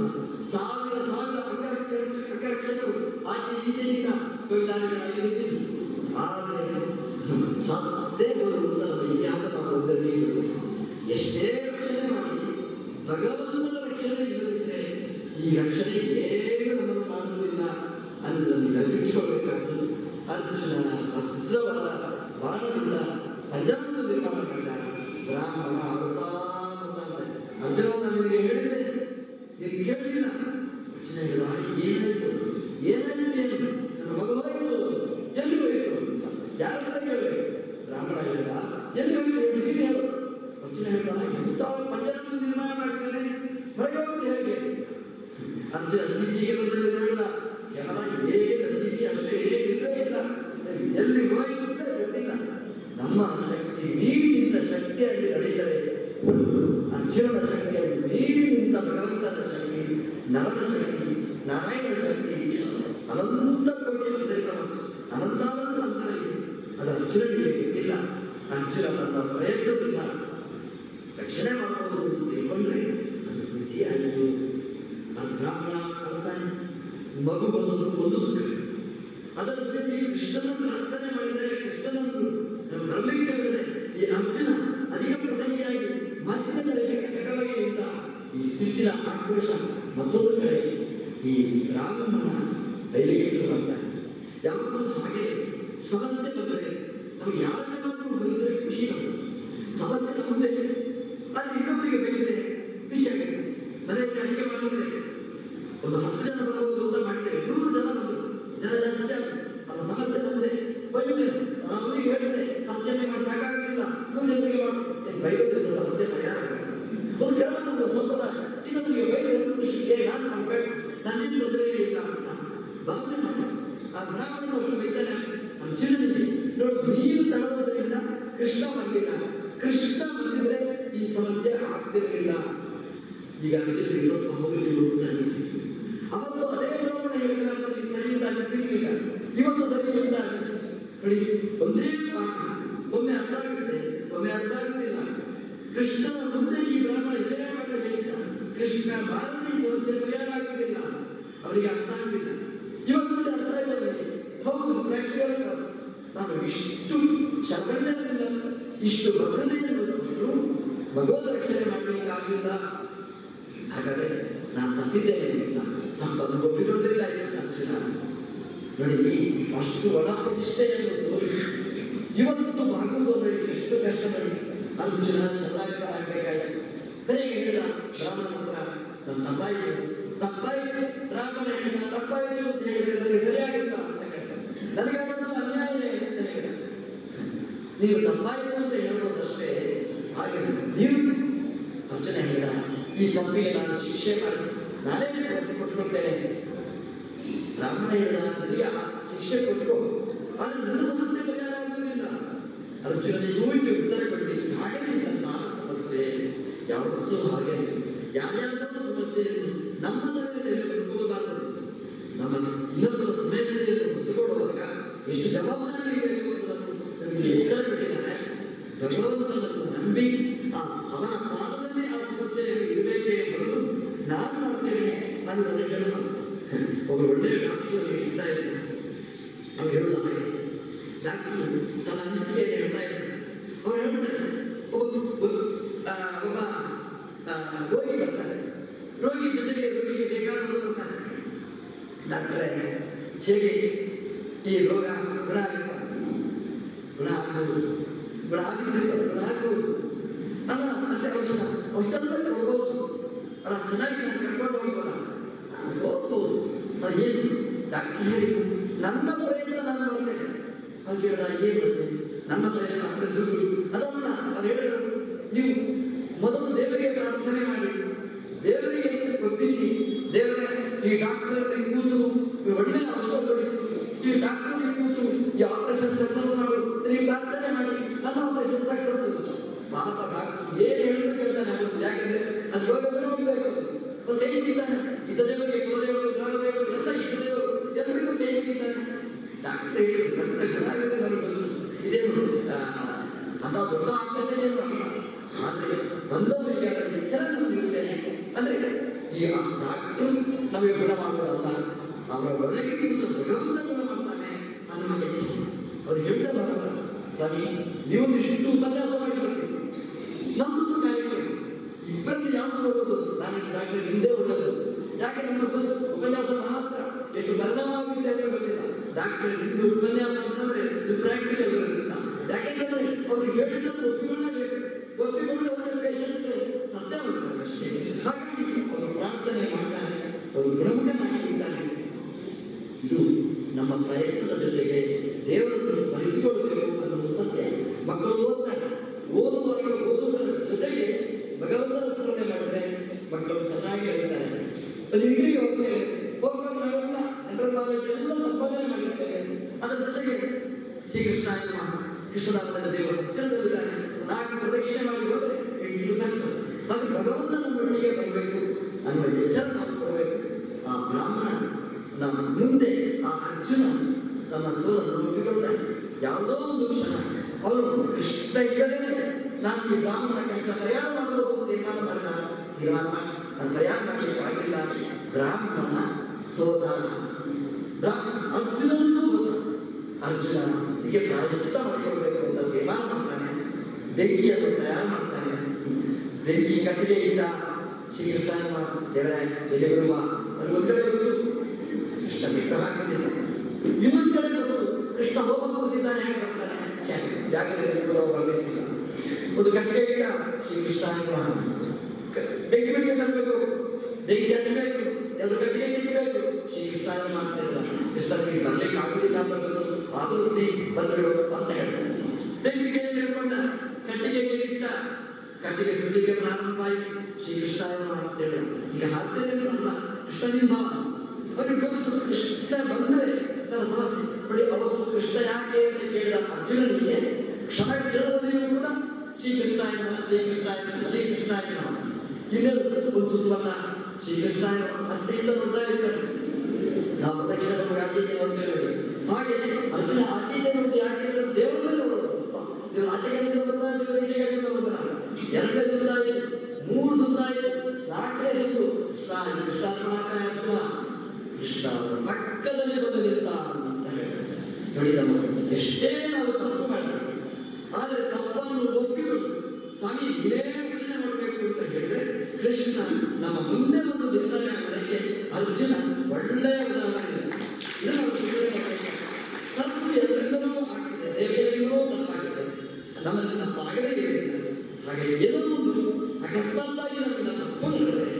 ಸಾವಿರ ಅಂಗರಕ್ಷಕರು ಆಚೆ ಈಚೆಯಿಂದ ಕೊಯ್ಲಾರಿಗಳಾಗಿ ನಿಂತಿದ್ರು. ಆದರೆ ಸತ್ತೇ ಬರುವಂತ ನಮ್ಮ ಇತಿಹಾಸ ನಾವು ಓದಲಿ. ಎಷ್ಟೇ ರಕ್ಷಣೆ ಮಾಡಿ ಭಗವಂತನ ರಕ್ಷಣೆ ಇಲ್ಲದಿದ್ದರೆ ಈ ರಕ್ಷಣೆ ಏನು ನಮ್ಮನ್ನು ಮಾಡುವುದಿಲ್ಲ ಅನ್ನೋದನ್ನು ನೆನಪಿಟ್ಟುಕೊಳ್ಳಬೇಕಾಗ್ತದೆ. ಅರ್ಜುನನ ಭದ್ರವಾದ ಬಾಣದಿಂದ ಪಂಜರವನ್ನು ನಿರ್ಮಾಣ ಮಾಡಿದ ಬ್ರಾಹ್ಮಣ ಆಡುತ್ತಾ ಅರ್ಜುನ ನಿಮಗೆ ಹೇಳಿದ್ದೆ, ನೀನು ಕೇಳಲಿಲ್ಲ. ಅರ್ಜುನ ಹೇಳಿದ, ಏನಾಯ್ತು ಏನು ನನ್ನ ಮಗ ಹೋಯಿತು, ಎಲ್ಲಿ ಹೋಯಿತು ಅಂತ ಯಾರ ಹತ್ರ ಕೇಳಬೇಕು? ಬ್ರಾಹ್ಮಣ ಹೇಳಿದ, ಎಲ್ಲಿ ಹೋಯಿತು ನೀನು ಹೇಳು. ಅರ್ಜುನ ಹೇಳಿದ, ಎಂಥ ಪಂಜರವನ್ನು ನಿರ್ಮಾಣ ಮಾಡಿದ್ದಾನೆ, ಹೊರಗೆ ಹೋಗುದು ಹೇಗೆ? ಅರ್ಜುನ ಸಿಸಿಗೆ ಬಂದಲ್ಲಿ ನೋಡಿದ, ಕೇವಲ ಸಿಸಿ ಅಷ್ಟೇ ಇಲ್ಲವೇ ಇಲ್ಲ, ಎಲ್ಲಿ ಹೋಯಿತು ಅಂತ ಗೊತ್ತಿಲ್ಲ. ನಮ್ಮ ಶಕ್ತಿ ಮೀರಿ ನಿಂತ ಶಕ್ತಿಯಾಗಿ ನಡೀತದೆ. ಅರ್ಜುನನ ಶಕ್ತಿಯನ್ನು ಮೀರಿ ನಿಂತ ಭಗವಂತನ ಶಕ್ತಿ, ನರನ ಶಕ್ತಿ, ನಾರಾಯಣನ ಶಕ್ತಿ ಅನಂತ ಕೋಟಿ ಅಂತರಿತ ಮತ್ತು ಅನಂತಾನಂತ ಅಂತರ ಇದೆ. ಅದು ಅರ್ಜುನನಿಗೆ ಇಲ್ಲ. ಅರ್ಜುನ ತನ್ನ ಪ್ರಯತ್ನದಿಂದ ರಕ್ಷಣೆ ಮಾಡಬಹುದು ಅಂತ ತಿಳ್ಕೊಂಡ್ರೆ ಅದು ಖುಷಿಯಾಯಿತು. ಅದು ಬ್ರಾಹ್ಮಣ ಅರ್ತಾನೆ ಮಗು ಬಂದದ್ದು ಒಂದು ದುಃಖ. ಅದರ ಜೊತೆಗೆ ಕೃಷ್ಣನ ಪ್ರಾರ್ಥನೆ ಮಾಡಿದರೆ ಕೃಷ್ಣನನ್ನು ಬರಲಿಕ್ಕೆ ಬಿಡದೆ ಈ ಅರ್ಜುನ ಅಧಿಕ ಪ್ರಸಂಗಿಯಾಗಿ ಮಧ್ಯದಲ್ಲಿ ಕಟಕವಾಗಿ ನಿಂತ ಈ ಸಿಟ್ಟಿನ ಆಕ್ರೋಶ ಮತ್ತೊಂದು ಕಡೆ ಈ ರಾಮನ ಬಯಲಿಸುವಂತ ಯಾವತ್ತೂ ಹಾಗೆ ಸಮಸ್ಯೆ ಬಂದರೆ ನಾವು ಯಾರನ್ನಾದ್ರೂ ಹೊಲಿಸಿದ್ರೆ ಖುಷಿ ನಮಗೆ. ಸಮಸ್ಯೆ ನಮ್ಮದೇ, ಅದು ಇನ್ನೊಬ್ಬರಿಗೆ ಬೈದರೆ ಖುಷಿ ಆಗುತ್ತೆ. ಮನೆಯಲ್ಲಿ ಅಡಿಗೆ ಮಾಡಿದ್ರೆ ಒಂದು 10 ಜನ ಬರಬಹುದು ಅಂತ ಮಾಡಿದ್ದೇವೆ, 100 ಜನ ಬಂದರು, ಜನ ಜಾಸ್ತಿ ಆಗುತ್ತೆ. ಅದು ಸಮಸ್ಯೆ ನಮ್ಮದೇ. ಬೈದೆ ಅವರಿಗೆ ಹೇಳಿದ್ರೆ 10 ಜನ ಮಾಡಿ ಸಾಕಾಗಲಿಲ್ಲ, 100 ಜನರಿಗೆ ಮಾಡಿ ಬೈಗೋದ್ರಿಂದ ಸಮಸ್ಯೆ ಪರಿಹಾರ. ಒಂದು ಕೆಲವೊಂದು ಸಂಪ್ರದಾಯ ಇನ್ನೊಂದಿಗೆ ಬೈದು ಖುಷಿಗೆ ನಾನು ಮಾಡಬೇಕು, ನನ್ನಿಂದ ತೊಂದರೆ ಇಲ್ಲ ಅಂತ ಭಾವನೆ ಮಾಡಿ ಆ ಬ್ರಾಹ್ಮಣ ಅಷ್ಟು ಬೈತಾನೆ. ಅರ್ಜುನನಿಗೆ ನೋಡು, ನೀರು ತಗೊಳ್ಳೋದ್ರಿಂದ ಕೃಷ್ಣ ಬಂದಿಲ್ಲ, ಕೃಷ್ಣ ಬಂದಿದ್ರೆ ಈ ಸಮಸ್ಯೆ ಆಗ್ತಿರಲಿಲ್ಲ. ಈಗ ಅರ್ಜುನಿಗೆ ಸ್ವಲ್ಪ ಹೋಗಲಿಲ್ಲ ಅಂತ ಅನಿಸಿತ್ತು. ಅವತ್ತು ಅದೇ ಬ್ರಾಹ್ಮಣ ಹೇಳಿಲ್ಲ ಅಂತ ಕಲಿಯಿಂದ ಅನಿಸಿರ್ಲಿಲ್ಲ, ಇವತ್ತು ಸರಿ ಅಂತ ಅನಿಸಿತ್ತು. ನೋಡಿ, ಒಂದೇ ಪಾಠ ಒಮ್ಮೆ ಅರ್ಥ ಆಗುತ್ತೆ, ಒಮ್ಮೆ ಅರ್ಥ ಆಗುತ್ತಿಲ್ಲ. ಕೃಷ್ಣನ ಮುಂದೆ ಈ ಬ್ರಾಹ್ಮಣ ಇದೇ ಪಾಠ ಹೇಳಿದ್ದ, ಕೃಷ್ಣ ಭಾರತೀಯ ಸಮಸ್ಯೆ ಪರಿಹಾರ ಆಗುವುದಿಲ್ಲ, ಅವರಿಗೆ ಅರ್ಥ ಆಗಲಿಲ್ಲ. ಇವತ್ತು ಅರ್ಥ ಇದೆ. ಹೌದು, ಪ್ರಾಕ್ಟಿಕಲ್ ಕ್ಲಾಸ್. ನಾನು ಇಷ್ಟು ಶರಣದಿಂದ ಇಷ್ಟು ಭದ್ರತೆಯನ್ನು ಭಗವದ್ ರಕ್ಷಣೆ ಮಾಡಲಿಕ್ಕಾಗಲಿಲ್ಲ. ಹಾಗಾದರೆ ನಾನು ತಪ್ಪಿದ್ದೇನೆ ಅಂತ ತಪ್ಪನ್ನು ಒಪ್ಪಿಕೊಳ್ಳಬೇಕಾಗಿಲ್ಲ. ಅರ್ಜುನ ನೋಡಿ, ಅಷ್ಟು ಒಣ ಪ್ರತಿಷ್ಠೆಯನ್ನು ತೋರಿಸಿ ಇವತ್ತು ಭಾಗವತೋದ್ರೆ ಎಷ್ಟು ಕಷ್ಟ ಮಾಡಿ ಅರ್ಜುನ ಶರಣಾಗತ ಆಗಬೇಕಾಯಿತು. ಕರೆಗೆ ಹೇಳಿದ ರಾಮನ ಹತ್ರ, ನನ್ನ ತಪ್ಪಾಯಿತು ರಾಮನ ಹೇಳಿದ ತಪ್ಪಾಯಿತು ಅಂತ ಹೇಳಿದ್ರೆ ನನಗೆ ಸರಿಯಾಗಿಲ್ಲ ಅಂತ ಕೇಳ್ತಾರೆ. ನನಗೆ ಅದನ್ನು ಅನ್ಯಾಯವೇ ಅಂತ ಹೇಳಿದ. ನೀವು ತಪ್ಪಾಯಿತು ಅಂತ ಹೇಳುವುದಷ್ಟೇ, ಹಾಗೆ ನೀವು ಅರ್ಜುನ ಹೇಳಿದ, ಈ ತಪ್ಪಿಗೆ ನಾನು ಶಿಕ್ಷೆ ಮಾಡಿ ನಾನೇ ಕೊಟ್ಟುಕೊಳ್ತೇನೆ. ಬ್ರಾಹ್ಮಣ ಹೇಳಿದ, ನನಗೆ ಆ ಶಿಕ್ಷೆ ಕೊಟ್ಟು ಆದರೆ ನನ್ನ ಸಮಸ್ಯೆ ಪರಿಹಾರ ಆಗುವುದಿಲ್ಲ. ಅರ್ಜುನನಿಗೂ ಇದು ಉತ್ತರ ಕೊಟ್ಟಿದ್ದು ಹಾಗೆಯೇ ನನ್ನ ಸಮಸ್ಯೆ ಯಾವತ್ತೂ ಹಾಗೆ ಯಾರ್ಯಾವುದೋ ಸಮಸ್ಯೆಯನ್ನು ನಮ್ಮ ತಲೆಯಲ್ಲಿ ಹೊತ್ತುಕೊಳ್ಳಬಾರದು. ನಮ್ಮ ಇನ್ನೊಬ್ಬರ ಸಮಸ್ಯೆಯನ್ನು ಹೊತ್ತುಕೊಳ್ಳುವಾಗ ಎಷ್ಟು ಜವಾಬ್ದಾರಿ ಇರಬೇಕು ನಮಗೆ ಉತ್ತರ ಬಿಟ್ಟಿದ್ದಾರೆ. ಭಗವಂತನನ್ನು ನಂಬಿ ಅವನ ಪಾದದಲ್ಲಿ ಆ ಸಮಸ್ಯೆಯನ್ನು ಇರಬೇಕೇ ಹೊರತು ನಾನು ಮಾಡ್ತೇನೆ ಅನ್ನೋದನ್ನು ಹೇಳುವ ಒಬ್ಬರು ಒಳ್ಳೆಯ ಡಾಕ್ಟರ್ ಸಿಗ್ತಾ ಇದ್ದಾರೆ. ಅವ್ರು ಹೇಳುವ ಹಾಗೆ ಡಾಕ್ಟರ್ ತನ್ನ ಅನಿಸಿಕೆಯನ್ನು ಹೇಳ್ತಾ ಇದ್ದಾರೆ. ಅವ್ರು ಹೇಳ್ತಾರೆ, ಒಬ್ಬ ರೋಗಿ ಬರ್ತಾರೆ, ರೋಗಿ ಜೊತೆಗೆ ರೋಗಿಗೆ ಬೇಕಾದವರು ಬರ್ತಾರೆ. ಡಾಕ್ಟ್ರೇ ಹೇಗೆ ಈ ರೋಗ ಗುಣ ಆಗಿಲ್ಲ, ಗುಣ ಆಗ್ಬೋದು, ಗುಣ ಆಗಿದ್ದಿಲ್ಲ, ಗುಣ ಆಗ್ಬೋದು ಅಲ್ಲ. ಮತ್ತೆ ಔಷಧ ಕೊಡ್ಬೋದು ಅಲ್ಲ, ಚೆನ್ನಾಗಿ ನಾನು ಕರ್ಕೊಂಡು ಹೋಗ್ಬೋದ ಹೋಗ್ಬೋದು. ಅದು ಏನು ಡಾಕ್ಟರ್ ಹೇಳಿದ್ರು, ನನ್ನ ಪ್ರಯತ್ನ ನಾನು ಮಾಡ್ತೇನೆ. ಅವ್ರು ಕೇಳಿದ ಏನು ಬರ್ತೇನೆ, ನನ್ನ ಪ್ರಯತ್ನ ಅಂದರೆ ದುಡ್ಡು ಅದಲ್ಲ. ಅವ್ರು ಹೇಳಿದ್ರು, ನೀವು ಮೊದಲು ದೇವರಿಗೆ ಪ್ರಾರ್ಥನೆ ಮಾಡಿ, ದೇವರಿಗೆ ಒಪ್ಪಿಸಿ, ದೇವರೇ ಈ ಡಾಕ್ಟರಲ್ಲಿ ಕೂತು ಒಳ್ಳೆಯ ಔಷಧ ಕೊಡಿಸಿ, ಈ ಡಾಕ್ಟರಲ್ಲಿ ಕೂತು ಈ ಆಪರೇಷನ್ ಸಕ್ಸಸ್ ಮಾಡು, ನೀವು ಪ್ರಾರ್ಥನೆ ಮಾಡಿ, ನನ್ನ ಆಪರೇಷನ್ ಸಕ್ಸಸ್. ಪಾಪ ಡಾಕ್ಟರ್ ಏನು ಹೇಳಿದ್ರು ಕೇಳ್ತಾನೆ ಆಗುತ್ತೆ. ಯಾಕಂದ್ರೆ ಅದು ರೋಗಗಳು ಹೋಗ್ಬೇಕು. ಒಂದು ಕೈ ಹಿಡಿತಾನೆ, ಇತ ದೇವರಿಗೆ, ಕುಲದೇವರು, ಗ್ರಾಮದೇವರು ಎಲ್ಲ ಇಷ್ಟ ದೇವರು ಎಲ್ಲರಿಗೂ ಕೈ ಹಿಡಿತಾನೆ. ಡಾಕ್ಟರ್ ಹೇಳಿದ್ರು ಕಷ್ಟ ಗುಣಾಗುತ್ತೆ ನನಗೆ ಬಂತು. ಇದೇನು ಅಂತ ದೊಡ್ಡ ಆಪರೇಷನ್ ಏನು ಅಲ್ಲ. ಆದರೆ ಬಂದವರಿಗೆ ಅದರ ಎಚ್ಚರ ನಾವು ನೀಡುತ್ತೇನೆ. ಅಂದರೆ ಈ ಡಾಕ್ಟರ್ ನಮಗೆ ಗುಣ ಮಾಡುವುದಲ್ಲ, ಅವರ ಒಳಗೆ ಕುರಿತು ಭಗವಂತ ಗುಣ ಮಾಡ್ತಾನೆ ಅನ್ನುವ ಎಚ್ಚರ. ಅವ್ರು ಹೇಳ್ತಾ ಬರಲ್ಲ, ಸ್ವಾಮಿ ನೀವೊಂದಿಷ್ಟು ಉಪನ್ಯಾಸ ಮಾಡಿ ಬರ್ತೀವಿ, ನಮ್ಮದು ಕಾರ್ಯಕ್ರಮ ಇಬ್ಬರಲ್ಲಿ ಯಾವುದು ಹೋಗೋದು. ನಾನು ಡಾಕ್ಟರ್ ಹಿಂದೆ ಹೊರಡೋದು ಯಾಕೆ ನಮ್ಮದು ಉಪನ್ಯಾಸ ಮಾತ್ರ ಎಷ್ಟು ಪರಿಣಾಮವಾಗುತ್ತೆ ಅಂತ ಗೊತ್ತಿಲ್ಲ. ಡಾಕ್ಟರ್ ಹಿಂದೆ ಉಪನ್ಯಾಸ ಅಂತಂದ್ರೆ ಇದು ಪ್ರಾಕ್ಟಿಕಲ್ ಇರೋದ್ರಿಂದ, ಯಾಕೆಂದ್ರೆ ಅವ್ರು ಹೇಳಿದ್ದನ್ನು ಒಪ್ಪಿಕೊಳ್ಳಬೇಕು. ಒಪ್ಪಿಕೊಂಡು ಅವರ ಪೇಷಂಟ್ ಸತ್ಯ ಮಾಡ್ತಾರೆ ಅಷ್ಟೇ. ಹಾಗಾಗಿ ಅವರು ಪ್ರಾರ್ಥನೆ ಮಾಡ್ತಾರೆ, ಅವರು ಗುಣಮುಖನಾಗಿದ್ದಾರೆ. ಇದು ನಮ್ಮ ಪ್ರಯತ್ನದ ಜೊತೆಗೆ ದೇವರನ್ನು ಸ್ಮರಿಸಿಕೊಳ್ಳಬೇಕು ಅನ್ನೋದು ಸತ್ಯ. ಮಕ್ಕಳು ಓದ್ತಾರೆ, ಓದುವಾಗ ಓದುವುದರ ಜೊತೆಗೆ ಭಗವಂತನ ಸ್ಮರಣೆ ಮಾಡಿದ್ರೆ ಮಕ್ಕಳು ಚೆನ್ನಾಗಿ ಹೇಳ್ತಾರೆ. ಒಂದು ಇಂಟ್ರಿಗೆ ಹೋಗ್ತೇವೆ, ಹೋಗುವಾಗ ನಾವೆಲ್ಲ ಜನರಲ್ ನಾಲೆಜ್ ಎಲ್ಲ ಸಂಪಾದನೆ ಮಾಡಿರ್ತೇವೆ. ಅದರ ಜೊತೆಗೆ ಶ್ರೀಕೃಷ್ಣ ಕೃಷ್ಣದಾಸನ ದೇವರು ಹತ್ತಿರದಲ್ಲಿದ್ದಾನೆ, 4 ಪ್ರದಕ್ಷಿಣೆ ಮಾಡಿ ಹೋದರೆ ಇಟ್ ಸಕ್ಸಸ್. ಅದು ಭಗವಂತನ ಮಟ್ಟಿಗೆ ಬರಬೇಕು ಅನ್ನುವ ಎಚ್ಚರ ನಾವು ಕೊಡಬೇಕು. ಆ ಬ್ರಾಹ್ಮಣ ನಮ್ಮ ಮುಂದೆ ಆ ಅರ್ಜುನ ತನ್ನ ಸೋಲನ್ನು ಒಪ್ಪಿಕೊಳ್ತಾನೆ. ಯಾವುದೋ ಒಂದು ಕ್ಷಣ ಅವನು ಕೃಷ್ಣ ಇಲ್ಲದೇ ನಾನು ಈ ಬ್ರಾಹ್ಮಣ ಕಷ್ಟ ಪರಿಹಾರ ಮಾಡಬಹುದು ತೀರ್ಮಾನ ಮಾಡಿದ. ತೀರ್ಮಾನ ಮಾಡಿ ನಾನು ಪರಿಹಾರ ಮಾಡಲಿಕ್ಕಾಗಿಲ್ಲ. ಬ್ರಾಹ್ಮಣ ಸೋದ, ಅರ್ಜುನನು ಸೋದ. ಅರ್ಜುನ ಹೀಗೆ ಪ್ರಾಯಶ್ಚಿತ್ತ ಮಾಡಿಕೊಳ್ಬೇಕು ಅಂತ ತೀರ್ಮಾನ ಮಾಡ್ತಾನೆ. ಬೆಂಕಿಯನ್ನು ತಯಾರು ಮಾಡ್ತಾನೆ. ಬೆಂಕಿ ಕಟ್ಟಿಗೆ ಇದ್ದ ಶ್ರೀಕೃಷ್ಣ ದೇವರ ಎಲೆ ಬರುವ ಒಂದು ಕಡೆ ಗೊತ್ತು, ಕೃಷ್ಣ ಬಿಟ್ಟು ಹಾಕಿದ್ದಿಲ್ಲ. ಇನ್ನೊಂದು ಕಡೆ ಗೊತ್ತು, ಕೃಷ್ಣ ಹೋಗ ಕೂತಿದ್ದಾನೆ, ಹೇಗೆ ಬರ್ತಾನೆ ಜಾಗದಲ್ಲಿ ಬರಬೇಕಿಲ್ಲ. ಒಂದು ಕಟ್ಟಿಗೆ ಇಟ್ಟ ಶ್ರೀಕೃಷ್ಣ ಬೆಂಕಿ ಬೆಂಕಿಗೆ ತರಬೇಕು, ಬೆಂಕಿ ಹಚ್ಚಬೇಕು, ಎರಡು ಕಟ್ಟಿಗೆ ತಿನ್ನಬೇಕು. ಶ್ರೀಕೃಷ್ಣ ಮಾಡ್ತಿಲ್ಲ, ಕೃಷ್ಣನಿಗೆ ಬರ್ಲಿಕ್ಕೆ ಆಗುದಿಲ್ಲ ಅಂತ ಗೊತ್ತು. ಆದರೂ ಪ್ಲೀಸ್ ಬಂದ್ಬಿಡು ಅಂತ ಹೇಳ್ತಾರೆ. ಬೆಂಕಿಗೆ ತಿಳ್ಕೊಂಡ, ಕಟ್ಟಿಗೆ ಇಟ್ಟ, ಕಟ್ಟಿಗೆ ಸುಳ್ಳಿಗೆ ಪ್ರಾರಂಭ ಆಯಿತು. ಶ್ರೀಕೃಷ್ಣ ಮಾಡ್ತೇವೆ ಈಗ ಹಾಕ್ತೇನೆ ಅಲ್ಲ, ಕೃಷ್ಣನಿಂದ ಅವನಿಗೆ ಗೊತ್ತು ಕೃಷ್ಣ ಬಂದರೆ ನನ್ನ ಸಮಸ್ಯೆ ನೋಡಿ. ಅವತ್ತು ಕೃಷ್ಣ ಯಾಕೆ ಅಂತ ಕೇಳಿದ ಅರ್ಜುನನಿಗೆ ಕ್ಷಮ ಕೇಳೋದಲ್ಲಿಯೂ ಕೂಡ ಶ್ರೀಕೃಷ್ಣ ಶ್ರೀಕೃಷ್ಣ ಶ್ರೀಕೃಷ್ಣ ಇನ್ನೇನು ಒಂದು ಸುತ್ತವನ್ನ ಶ್ರೀಕೃಷ್ಣ ಅತ್ಯಂತ ನೋಡ್ತಾ ಇರ್ತಾರೆ. ನಾವು ಪ್ರದಕ್ಷಿಣ ನಮಗೆ ಆಚೆಗೆ ನೋಡ್ತೇವೆ. ಹಾಗೆ ಅರ್ಜುನ ಆಚೆಗೆ ನೋಡಿ ಯಾಕೆ ದೇವರನ್ನೇ ನೋಡೋದು. ದೇವರು ಆಚೆಗಳಿಂದ ಬಂದ, ದೇವರು ಈಚೆಗಳಿಂದ ಬಂದ. 2ನೇ ಸುತ್ತ ಆಯಿತು, 3 ಸುತ್ತ ಆಯಿತು, 4ನೇ ಸುತ್ತು ಕೃಷ್ಣ ಕೃಷ್ಣ ಮಾಡ್ತಾನೆ. ಅರ್ಜುನ ಕೃಷ್ಣ ಪಕ್ಕದಲ್ಲಿ ಬಂದು ನಿಂತ ಅಂತ ಹೇಳಿ ನೋಡಿ. ನಮ್ಮ ಎಷ್ಟೇ ನಾವು ತಪ್ಪು ಮಾಡಿದ್ರೆ, ಆದರೆ ತಪ್ಪನ್ನು ಒಪ್ಪಿಕೊಂಡು ಸ್ವಾಮಿ ಇದೇ ರಕ್ಷಣೆ ಮಾಡಬೇಕು ಅಂತ ಹೇಳಿದ್ರೆ ಕೃಷ್ಣ ನಮ್ಮ ಮುಂದೆ ಒಂದು ನಿಂತನೆ ಆಗೋದಕ್ಕೆ ಅರ್ಜುನ ಒಳ್ಳೆಯ ಉದಾಹರಣೆ. ಇದನ್ನು ತಪ್ಪು ಎಲ್ಲರಿಂದಲೂ ಆಗ್ತಿದೆ, ದೇವರಿಂದಲೂ ತಪ್ಪಾಗಿದೆ, ನಮ್ಮಲ್ಲಿ ತಪ್ಪಾಗದೇ ಇರಲಿಲ್ಲ. ಹಾಗೆ ಏನೋ ಒಂದು ಅಕಸ್ಮಾತ್ತಾಗಿ ನಮಗೆ ತಪ್ಪು ನಡೆದರೆ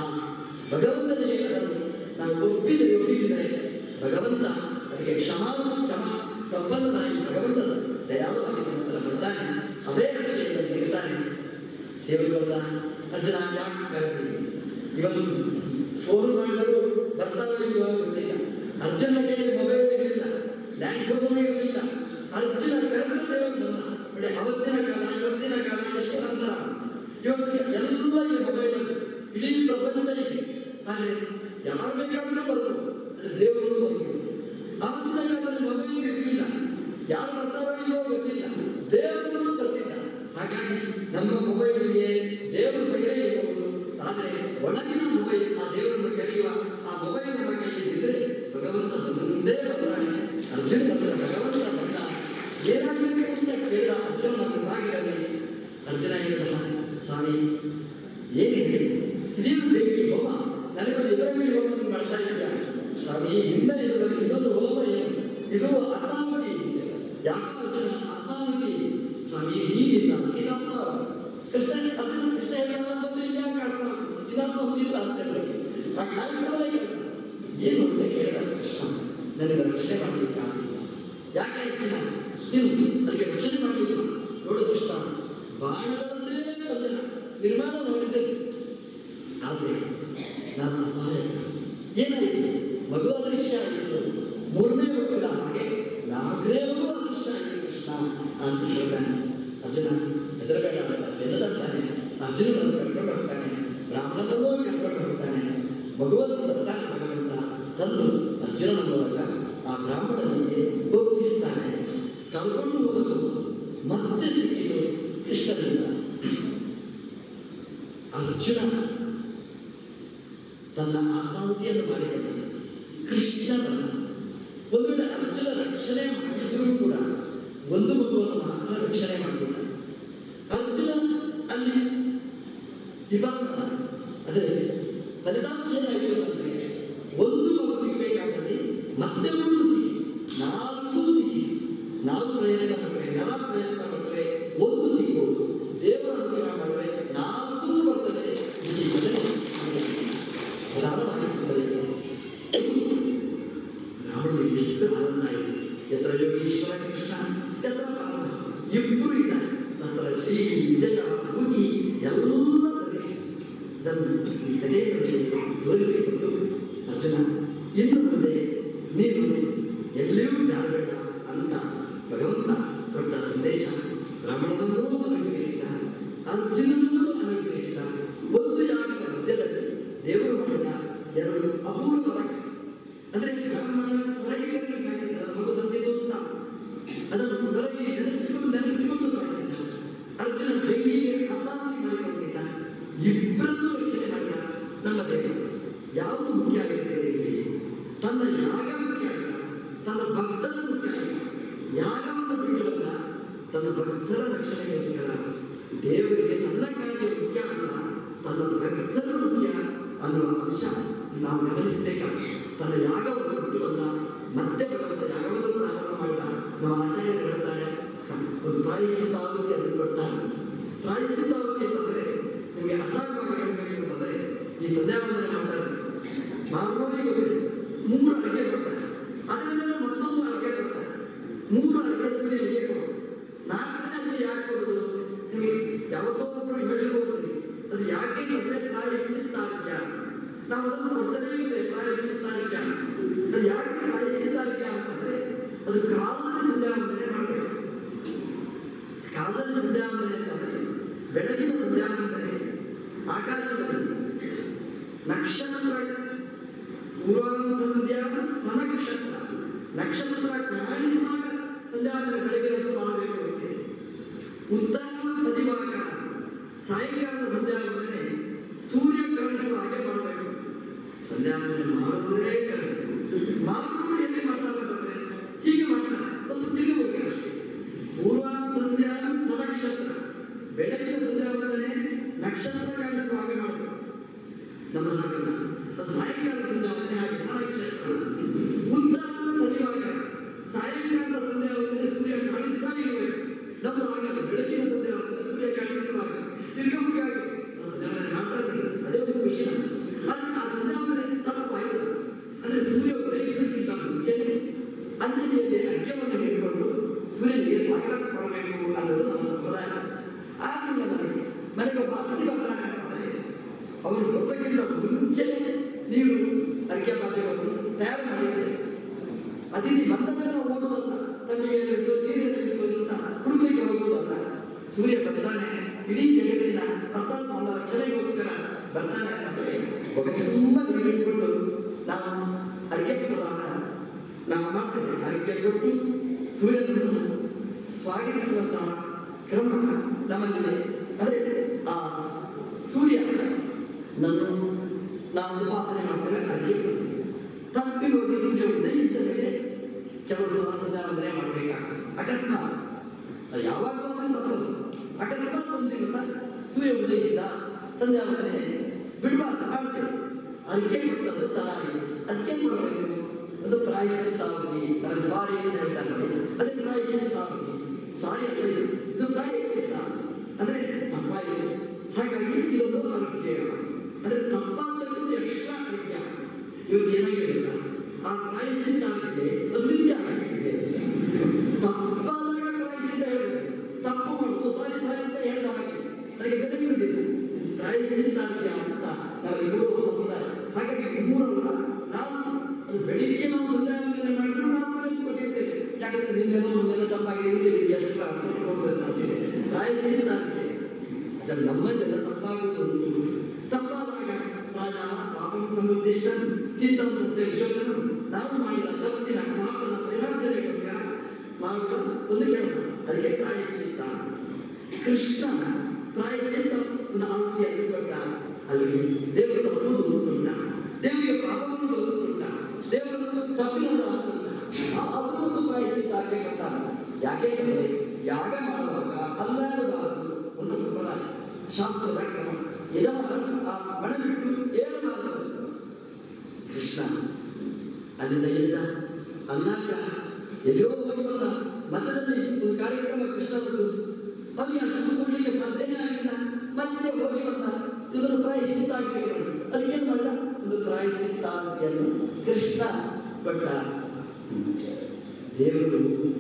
ಭಗವಂತನಿಗೆ ಅದನ್ನು ನಾವು ಒಪ್ಪಿಸಿದರೆ ಭಗವಂತ ಅದಕ್ಕೆ ಕ್ಷಮ ಸಂಪನ್ನನಾಗಿ ಭಗವಂತನ ದಯಾಳುವಾಗಿ ನಂತರ ಬರ್ತಾನೆ. ಅದೇ ರಕ್ಷೆಯಿಂದ ನೀಡ್ತಾನೆ. ದೇವರುಗಳ ಅರ್ಜುನ ಯಾಕೆ ಕರೆದ್ವಿ, ಇವತ್ತು ಫೋನ್ ಮಾಡಿದರೂ ಬರ್ತಾರೋ ಇಲ್ಲೋ ಗೊತ್ತಿಲ್ಲ. ಅರ್ಜುನ ಕೈಯಲ್ಲಿ ಮೊಬೈಲ್ ಇರಲಿಲ್ಲ, ಲ್ಯಾಂಡ್ ಫೋನ್ ಇರಲಿಲ್ಲ. ಅರ್ಜುನ ಕರೆದ್ರೆ ದೇವರು ಬಂದ. ನೋಡಿ ಅವತ್ತಿನ ಕಾಲ ಇವತ್ತಿನ ಕಾಲ ಎಷ್ಟು ಅಂತರ. ಇವತ್ತು ಎಲ್ಲ ಈ ಮೊಬೈಲ್ ಇಡೀ ಪ್ರಪಂಚಕ್ಕೆ. ಆದರೆ ಯಾರು ಬೇಕಾದರೂ ಬರ್ಬೋದು, ದೇವರು ಬರ್ಬೋದು. ಅವತ್ತಿನ ಕಾಲದಲ್ಲಿ ಮೊಬೈಲ್ ಇರಲಿಲ್ಲ, ಯಾರು ಬರ್ತಾರೋ ಇಲ್ಲೋ ಗೊತ್ತಿಲ್ಲ, ದೇವರು ಬರ್ತಿಲ್ಲ. ಹಾಗಾಗಿ ನಮ್ಮ ಮೊಬೈಲಿಗೆ ದೇವರು ಸಗಡೆ ಇರಬಹುದು, ಆದರೆ ಒಳಗಿನ ಮೊಬೈಲ್ ಆ ದೇವರನ್ನು ಕರೆಯುವ ಆ ಮೊಬೈಲ್ ನಮ್ಮ ಕೈಯಲ್ಲಿ ಇದ್ದರೆ ಭಗವಂತ ಮುಂದೆ ಬರ್ತಾನೆ. ಅರ್ಜುನ ಬಂದ ಭಗವಂತ ಬಂದ. ಏನಾಗಬೇಕು ಅಂತ ಕೇಳಿದ ಅರ್ಜುನ ಮುಂದಾಗಿರಲಿ. ಅರ್ಜುನ ಹೇಳಿದ, ಸ್ವಾಮಿ ಏನು ಹೇಳಿ, ಇದೇನು ಬೆಂಕಿ ಹೋಮ, ನನಗೊಂದು ಇದರ ಮೇಲೆ ಹೋಮವನ್ನು ಮಾಡ್ತಾ ಇದ್ದೀಯ ಸ್ವಾಮಿ. ನಿನ್ನ ಇದರಲ್ಲಿ ಇನ್ನೊಂದು ಹೋಮ ಏನು, ಇದು ಆತ್ಮಾಹುತಿ. ಯಾಕಾದ್ರೆ ಆತ್ಮಾಹುತಿ ಸ್ವಾಮಿ ನೀರಿಲ್ಲ ಇದಾತ್ಮ ಕೃಷ್ಣ ಅದನ್ನು ಕೃಷ್ಣ ಹೇಳೋದು ಯಾಕೆ ಆತ್ಮಾಹುತಿ ಇದಾತ್ಮಾಹುತಿ ಇಲ್ಲ ಅಂತ ಹೇಳಿ ಆ ಕಾರ್ಯಕ್ರಮ ಏನು ಅಂತ ಕೇಳಿದ ಕೃಷ್ಣ ನನಗೆ ರಕ್ಷಣೆ ಮಾಡಲಿಕ್ಕೆ ಆಗಲಿಲ್ಲ. ಯಾಕೆ ಹೆಚ್ಚಿನ ನೀನು ನನಗೆ ರಕ್ಷಣೆ ಮಾಡಲಿಲ್ಲ ನೋಡು ಕೃಷ್ಣ ಬಾಣಗಳನ್ನೇ ಬಂಧನ ನಿರ್ಮಾಣ ಮಾಡಿದ್ದೇನೆ. ಆದರೆ ನನ್ನ ಸಹಾಯ ಏನಾಯಿತು? ಮಗು ಅದೃಶ್ಯ ಆಯಿತು. ಮೂರನೇ ಮಗುವಿನ ಹಾಗೆ ನಾಲ್ಕನೇ ಮಗು ಅದೃಶ್ಯ ಆಯಿತು ಕೃಷ್ಣ ಅಂತ ಹೇಳ್ತಾನೆ. ಅರ್ಜುನ ಹೆದರಬೇಡ ಬೆನ್ನ ತರ್ತಾನೆ. ಅರ್ಜುನನನ್ನು ಕರ್ಕೊಂಡು ಹೋಗ್ತಾನೆ, ಬ್ರಾಹ್ಮಣನನ್ನೂ ಕರ್ಕೊಂಡು ಹೋಗ್ತಾನೆ. ಮಗುವನ್ನು ತರ್ತಾನೆ ಭಗವಂತ. ತಂದು ಅರ್ಜುನನ ಮೂಲಕ ಆ ಬ್ರಾಹ್ಮಣನಿಗೆ ಒಪ್ಪಿಸ್ತಾನೆ. ಕಳ್ಕೊಂಡು ಹೋಗಲು ಮತ್ತೆ ಸಿಕ್ಕಿತು ಕೃಷ್ಣನಿಂದ. ಅರ್ಜುನ ತನ್ನ ಆತ್ಮಾಹುತಿಯನ್ನು ಮಾಡಿಕೊಂಡ. ಕೃಷ್ಣ ಬಂದ. ಒಂದು ವೇಳೆ ಅರ್ಜುನ ರಕ್ಷಣೆ ಮಾಡಿದ್ರೂ ಕೂಡ ಒಂದು ಮಗುವನ್ನು ಮಾತ್ರ ರಕ್ಷಣೆ ಮಾಡಿಲ್ಲ. ಅರ್ಜುನ ಅಲ್ಲಿ ವಿವಾದ. ಆದರೆ ಫಲಿತಾಂಶ ಏನಾಯಿತು ಅಂದರೆ ಒಂದು ಮಗು ಸಿಗಬೇಕಾದಲ್ಲಿ ಮತ್ತೆ ಮೂರು ಸಿಕ್ಕಿ, ನಾಲ್ಕು ಸಿಕ್ಕಿ. ನಾವು ಪ್ರಯತ್ನ ಪಟ್ಟರೆ, ನರ ಪ್ರಯತ್ನ ಪಟ್ಟರೆ ಒಂದು ಸಿಗ್ಬೋದು. ದೇವರ ಅನುಗ್ರಹ ಮಾಡಿದ್ರೆ ನಾಲ್ಕು ಬರ್ತದೆ. ಈ ಮೊದಲೇ ಪ್ರಾರಂಭವಾಗಿರ್ತದೆ. ರಾವಣನಿಗೆ ಎಷ್ಟು ಆನಂದ ಆಯಿತು. ಎತ್ತರ ಯೋಗೀಶ್ವರ ಕೃಷ್ಣ ಎತ್ತರ ಪಾರ್ಥ ಇಬ್ಬರು ಇದ್ದಾರೆ. ನಂತರ ಶ್ರೀ ವಿಜಯ ಭೂತಿ ಎಲ್ಲ ಧರಿಸಿ ಇದನ್ನು ಈ ಕಥೆಗಳಿಗೆ ತೋರಿಸಿಕೊಟ್ಟು ಅರ್ಜುನ ಇನ್ನು ಮುಂದೆ ನೀನು ಎಲ್ಲಿಯೂ ಜಾರಬೇಡ ಅಂತ ಭಗವಂತ ಕೊಟ್ಟ ಸಂದೇಶ. ಬ್ರಾಹ್ಮಣನನ್ನೂ ಅನುಗ್ರಹಿಸಿದ, ಅರ್ಜುನನನ್ನೂ ಅನುಗ್ರಹಿಸಿದ. ಒಂದು ಯಾಗದ ಮಧ್ಯದಲ್ಲಿ ದೇವರು ಮಾಡಿದ ಎರಡು ಅಪೂರ್ವ ಅಂದರೆ ಬ್ರಾಹ್ಮಣ ಹೊರಗೆ ಕರೆದು ಸಾಕಿದ್ದ ಮಗು ತಂದಿದ್ದು ಅಂತ ಅದನ್ನು ಹೊರಗೆ ನೆನೆಸಿಕೊಂಡು ಸಾಕಿದ್ದ. ಅರ್ಜುನ ಬೆಂಕಿಗೆ ಹತಾಹತಿ ಮಾಡಿಕೊಂಡಿದ್ದ. ಇಬ್ಬರನ್ನೂ ರಕ್ಷಣೆ ಮಾಡಿದ ನಮ್ಮ ದೇವರು. ಯಾವುದು ಮುಖ್ಯ ಆಗಿದೆ ಇಲ್ಲಿ? ತನ್ನ ಯಾಗ ಮುಖ್ಯ ಆಯಿತ, ತನ್ನ ಭಕ್ತರ ಮುಖ್ಯ ಆಯಿತ. ಯಾಗವನ್ನು ಬಿಟ್ಟು ಬಂದ ತನ್ನ ಭಕ್ತರ ರಕ್ಷಣೆಗೋಸ್ಕರ. ದೇವರಿಗೆ ತನ್ನ ಕಾರ್ಯ ಮುಖ್ಯ ಅಲ್ಲ, ತನ್ನ ಭಕ್ತರು ಮುಖ್ಯ ಅನ್ನುವ ಅಂಶ ನಾವು ಗಮನಿಸಬೇಕಾಗ್ತದೆ. ತನ್ನ ಯಾಗವನ್ನು ಬಿಟ್ಟು ಬಂದ, ಮತ್ತೆ ಭಗವಂತ ಯಾಗವನ್ನು ಪ್ರಾರಂಭ ಮಾಡಿದ. ನಮ್ಮ ಆಚಾರ್ಯರು ಹೇಳ್ತಾರೆ, ಒಂದು ಪ್ರಾಯಶ್ಚಿತ್ತ ಆಹುತಿಯನ್ನು ಕೊಟ್ಟ. ಪ್ರಾಯಶ್ಚಿತ್ತ ಆಹುತಿ ಅಂತಂದರೆ ನಿಮಗೆ ಅರ್ಥವಾಗಿ ಹೇಳಬೇಕು ಅಂತಂದರೆ ಈ ಸಂಧ್ಯಾವಂದನೆ ಮಾಡ್ತಾರೆ. ಮಾರ್ಗೋಡಿ ಗೊತ್ತಿದೆ, 3 ಅಡಿಕೆ ಕೊಡ್ತಾರೆ. ಅದರ ಮೇಲೆ ಮತ್ತೊಂದು ಅಡಿಕೆ ಕೊಡ್ತಾರೆ. 3 ಅಡಿಕೆ ಸೂರ್ಯ ಹೇಗೆ ಕೊಡೋದು? 4ನೇ ಅಡಿಕೆ ಯಾಕೆ ಕೊಡೋದು? ನಿಮಗೆ ಯಾವತ್ತೋ ಒಬ್ಬರು ಹೇಳಿರ್ಬೋದು. ಅದು ಯಾಕೆ ಅಂದರೆ ಪ್ರಾಯಶ್ಚಿತ್ತಾರ್ಘ್ಯ. ನಾವು ಅದನ್ನು ಕೊಡ್ತಲೇ ಇದ್ದೇವೆ. ಪ್ರಾಯಶ್ಚಿತ್ತಾರ್ಘ್ಯ ಅದು ಯಾಕೆ ಪ್ರಾಯಶ್ಚಿತ್ತಾರ್ಘ್ಯ ಅಂತಂದರೆ ಅದು ಕಾಲದಲ್ಲಿ ಸಂಧ್ಯಾವಂದನೆ ಮಾಡಬೇಕು. ಕಾಲದಲ್ಲಿ ಸಂಧ್ಯಾವಂದನೆ ಅಂತಂದರೆ ಬೆಳಗಿನ ಸಂಧ್ಯಾವಂದನೆ ಆಕಾಶದಲ್ಲಿ ನಕ್ಷತ್ರ ಪೂರ್ವಾಂಸಂಧ್ಯಾ ಸ್ವನಕ್ಷತ್ರ ನಕ್ಷತ್ರ ಕಾಣಿಸುವಾಗ ಸಂಧ್ಯಾವಂದನೆ ಬೆಳಗಿನ ಮಾಡಬೇಕು ಅಂತ. ಉತ್ತಮ ಸದಿವಾಗ ಸಾಯಂಕಾಲದ ಸಂಧ್ಯಾವಂದನೆ ಸೂರ್ಯ ಕಾಣಿಸುವ ಹಾಗೆ ಮಾಡಬೇಕು. ಸಂಧ್ಯಾವಂದನೆ ಮಾಡುವುದೇ ಕರೆಕ್ಟ್. ಮಾಡುವುದು ಎಲ್ಲಿ ಮಾಡ್ತಾರೆ ಅಂತಂದ್ರೆ ಹೀಗೆ ಮಾಡ್ತಾರೆ, ಸ್ವಲ್ಪ ತಿರುಗಬೇಕು ಅಷ್ಟೇ. ಪೂರ್ವಾಂಸಂಧ್ಯಾ ಸ್ವನಕ್ಷತ್ರ ಬೆಳಗಿನ ಸಂಧ್ಯಾವಂದನೆ ನಕ್ಷತ್ರ ಕಾಣಿಸುವ ಹಾಗೆ ಮಾಡಬೇಕು. ನಮ್ಮ ಹಾಗಲ್ಲ. ಸಾಯಂಕಾಲ ಸಂಧ್ಯಾವಂದನೆ ಹಾಗೆ ನಕ್ಷತ್ರ. ಉತ್ತರ ಸದಿವಾಗ ಸಾಯಂಕಾಲದ ಸಂಧ್ಯಾವಂದನೆ ಸೂರ್ಯ ಕಾಣಿಸ್ತಾ ಇರಬೇಕು. ನಮ್ಮ ಹಾಗಲ್ಲ. ಬೆಳಗಿನ ಸಂಧ್ಯಾವಂದನೆ ಸೂರ್ಯ ಕಾಣಿಸುವಾಗ ತಿರುಗಬೇಕಾಗಿ ಸಂಧ್ಯಾವಂದನೆ ಮಾಡ್ತಾರೆ. ಅದೇ ಒಂದು ವಿಷಯ. ಆದರೆ ಆ ಸಂಧ್ಯಾವಂದನೆ ತಪ್ಪಾಯಿತು. ಅಂದರೆ ಸೂರ್ಯ ಉದಯಿಸೋದಕ್ಕಿಂತ ಮುಂಚೆ ಅಂಜಲಿಯಲ್ಲಿ ಅರ್ಘ್ಯವನ್ನು ಹಿಡಿದುಕೊಂಡು ಸೂರ್ಯನಿಗೆ ಸ್ವಾಗತ ಕೊಡಬೇಕು ಅನ್ನೋದು ನಮ್ಮ ಸಂಪ್ರದಾಯ. ಆಮೇಲೆ ನನಗೆ ಮನೆಗೆ ಒಬ್ಬ ಅತಿಥಿ ಬರ್ತಾನೆ ಅಂತಂದರೆ ಅವರು ಬರೋದಕ್ಕಿಂತ ಮುಂಚೆ ನೀವು ಅರ್ಘ್ಯ ಪಾತ್ರೆಗಳನ್ನು ತಯಾರು ಮಾಡಿದ್ದೇವೆ. ಅತಿಥಿ ಬಂದ ಮೇಲೆ ಓಡುವುದಲ್ಲ, ತಮಗೆ ನೀರಿಟ್ಟು ಅಂತ ಹುಡುಗರಿಗೆ ಹೋಗುವುದಲ್ಲ. ಸೂರ್ಯ ಬರ್ತಾನೆ, ಇಡೀ ಜಗತ್ತಿನ ಅರ್ಥಾತ್ ನನ್ನ ರಕ್ಷಣೆಗೋಸ್ಕರ ಬರ್ತಾನೆ ಅಂದರೆ ಒಗಟು ತುಂಬ ನೀರು ಇಟ್ಕೊಂಡು ನಾವು ಅರ್ಘ್ಯ ಪ್ರದಾನ ನಾವು ಮಾಡ್ತೇವೆ. ಅರ್ಘ್ಯ ಕೊಟ್ಟು ಸೂರ್ಯನನ್ನು ಸ್ವಾಗತಿಸುವಂತಹ ಕ್ರಮ ನಮ್ಮಲ್ಲಿದೆ. ಅಂದರೆ ಆ ಸೂರ್ಯ ನಾವು ಉಪಾಸನೆ ಮಾಡ್ತೇವೆ, ಅರ್ಘ್ಯ ಕೊಡ್ತೇವೆ. ತಪ್ಪಿ ಹೋಗಿ ಸೂರ್ಯ ಉದಯಿಸಿದ ಮೇಲೆ ಕೆಲವು ಸಂಧ್ಯಾವಂದನೆ ಮಾಡಬೇಕಾಗ್ತದೆ. ಅಕಸ್ಮಾತ್ ಯಾವಾಗಲೂ ತಪ್ಪದು. ಅಕಸ್ಮಾತ್ ಒಂದು ದಿವಸ ಸೂರ್ಯ ಉದಯಿಸಿದ ಸಂಧ್ಯಾವಂದನೆ ಬಿಡಬಾರ್ದು, ಮಾಡ್ತೇವೆ. ಅರ್ಘ್ಯ ಕೊಟ್ಟದ್ದು ತಡ ಆಯಿತು, ಅದಕ್ಕೆ ಕೊಡಬೇಕು. ಅದು ಪ್ರಾಯಶ್ಚಿತ್ತ ಆಹುತಿ. ಸಾರಿ ಸಾರಿ ಅಂತ ಹೇಳ್ತಾರೆ ನೋಡಿ, ಅದಕ್ಕೆ ಪ್ರಾಯಶ್ಚಿತ್ತ ಸಾರಿ ಅಲ್ಲ, ಇದು ಪ್ರಾಯಶ್ಚಿತ್ತ ಅಂದ್ರೆ ತಪ್ಪಾಯಿತು. ಹಾಗಾಗಿ ಇದೊಂದು ಆರೋಗ್ಯ ಅಂದ್ರೆ ತಪ್ಪಾದಕ್ಕೂ ಎಕ್ಸ್ಟ್ರಾ ಆರೋಗ್ಯ. ಇವತ್ತು ಏನಾಗಿಲ್ಲ ಆ ಪ್ರಾಯಶ್ಚಿತ್ತ ಆರೋಗ್ಯ ಅದು ನಿತ್ಯ ಆಗಿಬಿಟ್ಟಿದೆ. ತಪ್ಪಾದಾಗ ಪ್ರಾಯಶ್ಚಿತ್ತ ಹೇಳಬೇಕು, ತಪ್ಪು ಮಾಡುವುದು ಸಾರಿ ಸಾರಿ ಅಂತ ಹೇಳಿದ ಹಾಗೆ ಅದಕ್ಕೆ ಬೆದರಿರುವುದಿಲ್ಲ. ಪ್ರಾಯಶ್ಚಿತ್ತ ಆರೋಗ್ಯ ಅಂತ ನಾವೆಲ್ಲರೂ ಸಂಪ್ರದಾಯ. ಹಾಗಾಗಿ ಮೂರಲ್ಲ, ನಾವು ಅದು ಬೆಳಿಗ್ಗೆ ನಾವು ಸಂಧ್ಯಾವಂದನೆ ಮಾಡಿದ್ರು ನಾವು ಕೊಟ್ಟಿರ್ತೇವೆ. ಯಾಕಂದ್ರೆ ನಿನ್ನೆನೋ ಮುಂದೆನೋ ತಪ್ಪಾಗಿ ಎಕ್ಸ್ಟ್ರಾ ಕೊಡಬೇಕಾಗ್ತದೆ. ಪ್ರಾಯಶ್ಚಿತ್ತ ಆರೋಗ್ಯ ಅದನ್ನು ನಮ್ಮಲ್ಲೆಲ್ಲ ತಪ್ಪಾಗುವುದು. ತಪ್ಪಾದಾಗ ರಾಜ ಪಾಪಂ ಸಮುದ್ದಿಷ್ಟ ಚಿತ್ತಂತಸ್ಯ ವಿಶೋಧನ, ನಾವು ಮಾಡಿದ ತಪ್ಪಿನ ಪಾಪದ ಪರಿವರ್ತನೆಗೋಸ್ಕರ ಮಾಡುವ ಒಂದು ಕೆಲಸ, ಅದಕ್ಕೆ ಪ್ರಾಯಶ್ಚಿತ್ತ. ಕೃಷ್ಣ ಪ್ರಾಯಶ್ಚಿತ್ತ ಒಂದು ಆವೃತ್ತಿಯನ್ನು ಕೊಟ್ಟ. ಅಲ್ಲಿ ದೇವರು ತಪ್ಪುವುದು ಗೊತ್ತುಂಟ, ದೇವರಿಗೆ ಪಾಪವನ್ನು ಗೊತ್ತುಂಟ, ದೇವರನ್ನು ತಪ್ಪಿನಲ್ಲ ಅಂತುಂಟ. ಅದು ಒಂದು ಪ್ರಾಯಶ್ಚಿತ್ತ ಆಗಿ ಕೊಟ್ಟ. ಯಾಕೆಂದರೆ ಯಾಗ ಮಾಡುವಾಗ ಅಲ್ಲಾಡಬಾರದು ಒಂದು ಸಂಪ್ರದಾಯ, ಶಾಸ್ತ್ರದ ಕ್ರಮ. ಯಜಮಾನ ಆ ಮನೆ ಬಿಟ್ಟು ಏಳಬಾರದು. ಕೃಷ್ಣ ಅಲ್ಲಿಂದ ಎದ್ದ, ಅಲ್ಲಾಟ ಎಲ್ಲಿಯೋ ಹೋಗಿ ಬಂದ. ಮಧ್ಯದಲ್ಲಿ ಒಂದು ಕಾರ್ಯಕ್ರಮ ಕೃಷ್ಣ ಬಂದು ಅವನಿಗೆ ಅಷ್ಟು ಕೊಡಲಿಕ್ಕೆ ಸಾಧ್ಯನೇ ಆಗಿಲ್ಲ. ಮತ್ತೆ ಹೋಗಿ ಬಂದ. ಇದನ್ನು ಪ್ರಾಯಶ್ಚಿತ್ತ ಆಗಬೇಕು. ಅದಕ್ಕೇನು ಮಾಡಿದ, ಒಂದು ಪ್ರಾಯಶ್ಚಿತ್ತ ಅಂತೆಯನ್ನು ಕೃಷ್ಣ ಕೊಟ್ಟ. ದೇವರು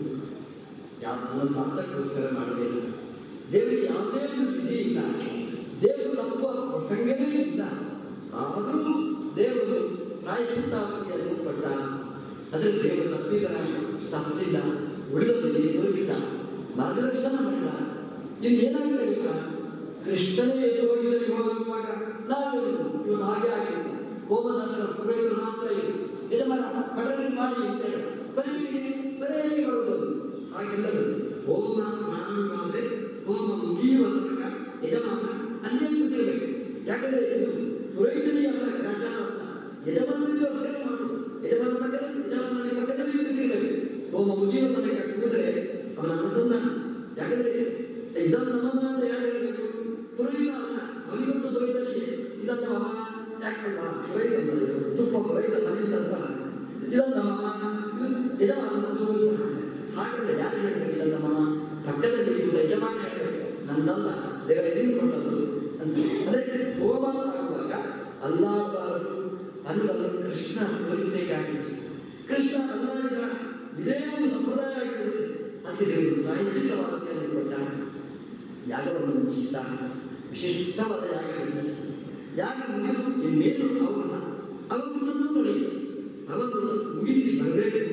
ಯಾವ ಸಾರ್ಥಕ್ಕೋಸ್ಕರ ಮಾಡಬೇಕು. ದೇವರಿಗೆ ಯಾವುದೇ ಒಂದು ವಿಧಿ ಇಲ್ಲ, ದೇವರು ತಪ್ಪುವ ಪ್ರಸಂಗವೇ ಇಲ್ಲ. ಆದರೂ ದೇವರು ಪ್ರಾಯಶ್ಚಿತ್ತಾವತಿಯನ್ನು ಕೊಟ್ಟ. ಆದರೆ ದೇವರು ತಪ್ಪಿದರ ತಪ್ಪಲಿಲ್ಲ, ಉಳಿದವರಿಗೆ ತೋರಿಸಿದ, ಮಾರ್ಗದರ್ಶನ ಮಾಡಿದ. ಇನ್ನು ಏನಾಗಿದೆ ಗೊತ್ತಾ, ಕೃಷ್ಣನೇ ಎದ್ದು ಹೋಗಿದ್ದರೆ ಹೋಗುವಾಗ ನಾವು ಇವತ್ತು ಹಾಗೆ ಆಗಿಲ್ಲ. ಹೋಮದ ಹತ್ರ ಪುರೋಹಿತರು ಮಾತ್ರ ಇದೆ, ಯಜಮಾನ ಪಠನೆ ಮಾಡಿ ಅಂತೇಳಿ ಬರೆಯಲ್ಲಿ ಬರುವುದು ಹಾಗೆಲ್ಲದು. ಹೋಮ ಪ್ರಾರಂಭವಾದರೆ ಹೋಮ ಮುಗಿಯುವ ತನಕ ಯಜಮಾನ ಅಲ್ಲೇ ಕೂತಿರಬೇಕು. ಯಾಕಂದ್ರೆ ಇದು ಪುರೋಹಿತನಿಗೆ ಅಲ್ಲ ಗ್ರಾಚಾರ ಅಂತ, ಯಜಮಾನನಿಗೋಸ್ಕರ ಮಾಡುವುದು. ಯಜಮಾನ ಪಕ್ಕದಲ್ಲಿ ಕೂತಿರಬೇಕು. ಹೋಮ ಮುಗಿಯುವ ತನಕ ಕೂತರೆ ಅವನ ಅನುಸಂಧಾನ. ಯಾಕಂದ್ರೆ ಇದನ್ನು ನಮ್ಮ ಅಂತ ಯಾರು ಹೇಳಬೇಕು, ಪುರೋಹಿತ ಅಲ್ಲ, ಅವನಿಗೊಂದು ಪುರೋಹಿತನಿಗೆ ಇದನ್ನವ ಯಾಕಲ್ಲ ಪುರೋಹಿತ ತುಪ್ಪ ಪುರೋಹಿತ ಮನೆಯಿಂದ ಇದನ್ನವ ಯಜಮಾನ ಹಾಗಂದ್ರೆ ಯಾರು ಹೇಳಬೇಕು, ಇದನ್ನವ ಪಕ್ಕದಲ್ಲಿ ಇರುವ ಯಜಮಾನ ಹೇಳಬೇಕು, ನಂದಲ್ಲ ದೇವರ ಎದುರುಕೊಂಡದ್ದು ಅಂತ. ಅಂದರೆ ಹೋಮ ಆಗುವಾಗ ಅಲ್ಲಾಡಬಾರದು ಅನ್ನೋದನ್ನು ಕೃಷ್ಣ ತೋರಿಸಬೇಕಾಗಿತ್ತು. ಕೃಷ್ಣ ಅಲ್ಲಾಡಿದ ಇದೇ ಒಂದು ಸಂಪ್ರದಾಯ ಆಗಿಬಿಡುತ್ತೆ. ಅದಕ್ಕೆ ದೇವರು ಪ್ರಾಯಶ್ಚಿತ್ತವಾದತೆಯನ್ನು ಕೊಟ್ಟ. ಯಾಗವನ್ನು ಮುಗಿಸಿದ, ವಿಶಿಷ್ಟವಾದ ಯಾಗ ಮುಗಿದು ಇನ್ನೇನು ಅವನು ನಡೆಯಿತು. ಅವನು ಮುಗಿಸಿ ಬರಬೇಕು.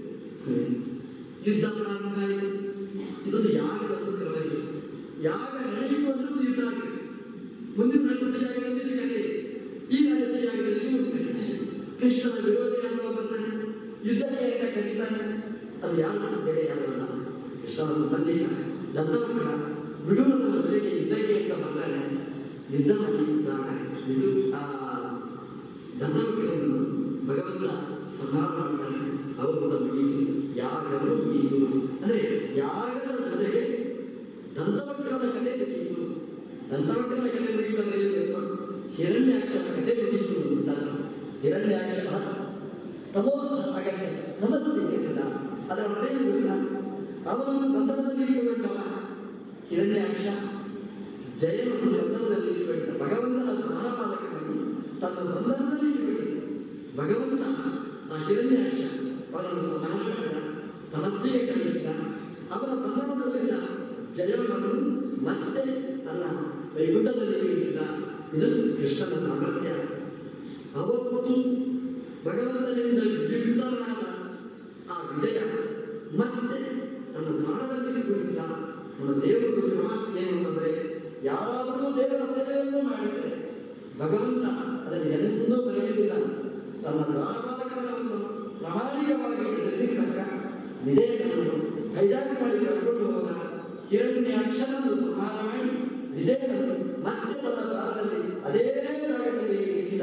ಯುದ್ಧ ಪ್ರಾರಂಭ ಆಯಿತು. ಇದೊಂದು ಯಾಗದ ಒಂದು ಕ್ರಮ ಇದೆ. ಯಾಗ ನಡೆಯಿತು ಅಂದ್ರೆ ಒಂದು ಯುದ್ಧ ಆಗಬೇಕು. ಮುಂದಿನ ನಡೆಸ ಜಾಗದಲ್ಲಿ ನಡೆಯಿತು, ಈ ನಡೆಸ ಜಾಗದಲ್ಲಿ ಕೃಷ್ಣನ ವಿರೋಧಿ ಅನ್ನುವ ಬರ್ತಾನೆ, ಯುದ್ಧಕ್ಕೆ ಅಂತ ಕರೀತಾನೆ. ಅದು ಯಾರು ಬೇರೆ ಯಾರಲ್ಲ, ಕೃಷ್ಣನ ಸಂಬಂಧಿಕ ದತ್ತಮಕ್ಕಳ ಬಿಡುವನ ಜೊತೆಗೆ ಯುದ್ಧಕ್ಕೆ ಅಂತ ಬರ್ತಾನೆ. ಯುದ್ಧ ಮಾಡಿದಾಗ ಇದು ಆ ದತ್ತಮಕ್ಕಳನ್ನು ಭಗವಂತ ಸಂಹಾರ ಮಾಡ್ತಾನೆ. ಅವರು ಮುಗಿಯಿತು, ಯಾಗವನ್ನು ಮುಗಿಯಿತು. ಅಂದರೆ ಯಾಗದ ಜೊತೆಗೆ ದಂತವಕ್ರನ ಕಥೆ ಮುಗಿಯಿತು. ದಂತವಕ್ರನ ಕಥೆ ಮುಗಿಯಿತು ಅಂದರೆ ಏನು, ಹಿರಣ್ಯಾಕ್ಷನ ಕಥೆ ಮುಗಿಯಿತು ಅಂತ. ಹಿರಣ್ಯಾಕ್ಷ ತಮೋ ಅಗತ್ಯ ನಮಸ್ತೆ ಇಲ್ಲ, ಅದರ ಹೊಟ್ಟೆಯನ್ನು ಇಲ್ಲ. ಅವನನ್ನು ಬಂಧನದಲ್ಲಿ ಇಟ್ಟುಕೊಂಡವ ಹಿರಣ್ಯಾಕ್ಷ, ಜಯನನ್ನು ಬಂಧನದಲ್ಲಿ ಇಟ್ಟುಕೊಂಡಿದ್ದ. ಭಗವಂತನ ಪ್ರಾಣಪಾದಕವನ್ನು ತನ್ನ ಬಂಧನದಲ್ಲಿ ಇಟ್ಟುಕೊಂಡಿದ್ದ. ಭಗವಂತ ಆ ಹಿರಣ್ಯಾಕ್ಷ ಅವನನ್ನು ನಾಶ ಮಾಡಿದ, ತಮಸ್ಸಿಗೆ ಕಳಿಸಿದ. ಅವರ ಬಂಧನದಲ್ಲಿದ್ದ ಜಯವನ್ನು ಮತ್ತೆ ತನ್ನ ವೈಕುಂಠದಲ್ಲಿ ಇಳಿಸಿದ. ಇದು ಕೃಷ್ಣನ ಸಾಮರ್ಥ್ಯ. ಅವತ್ತು ಭಗವಂತನಿಂದ ವಿಭಿನ್ನವಾದ ಆ ವಿಜಯ ಮತ್ತೆ ತನ್ನ ದಾನದಲ್ಲಿ ಕೂಡಿಸಿದ. ನಮ್ಮ ದೇವರು ಕ್ರಮ ಏನು ಅಂತಂದರೆ, ಯಾರಾದರೂ ದೇವರ ಸೇವೆಯನ್ನು ಮಾಡಿದರೆ ಭಗವಂತ ಅದನ್ನು ಎಂದೂ ಬರೆಯುವುದಿಲ್ಲ. ತನ್ನ ದಾನಪಾದಕರನ್ನು ಪ್ರಾಮಾಣಿಕವಾಗಿ ನಡೆಸಿದಾಗ ವಿಜಯನನ್ನು ಹೈಜಾಕ್ ಮಾಡಿ ಕರ್ಕೊಂಡು ಹೋದ. ಹಿರಣ್ಯಾಕ್ಷರನ್ನು ಸಂಹಾರ ಮಾಡಿ ವಿಜಯನನ್ನು ಮತ್ತೆ ತನ್ನ ದಾನದಲ್ಲಿ ಅದೇ ಜಾಗದಲ್ಲಿ ಇರಿಸಿದ.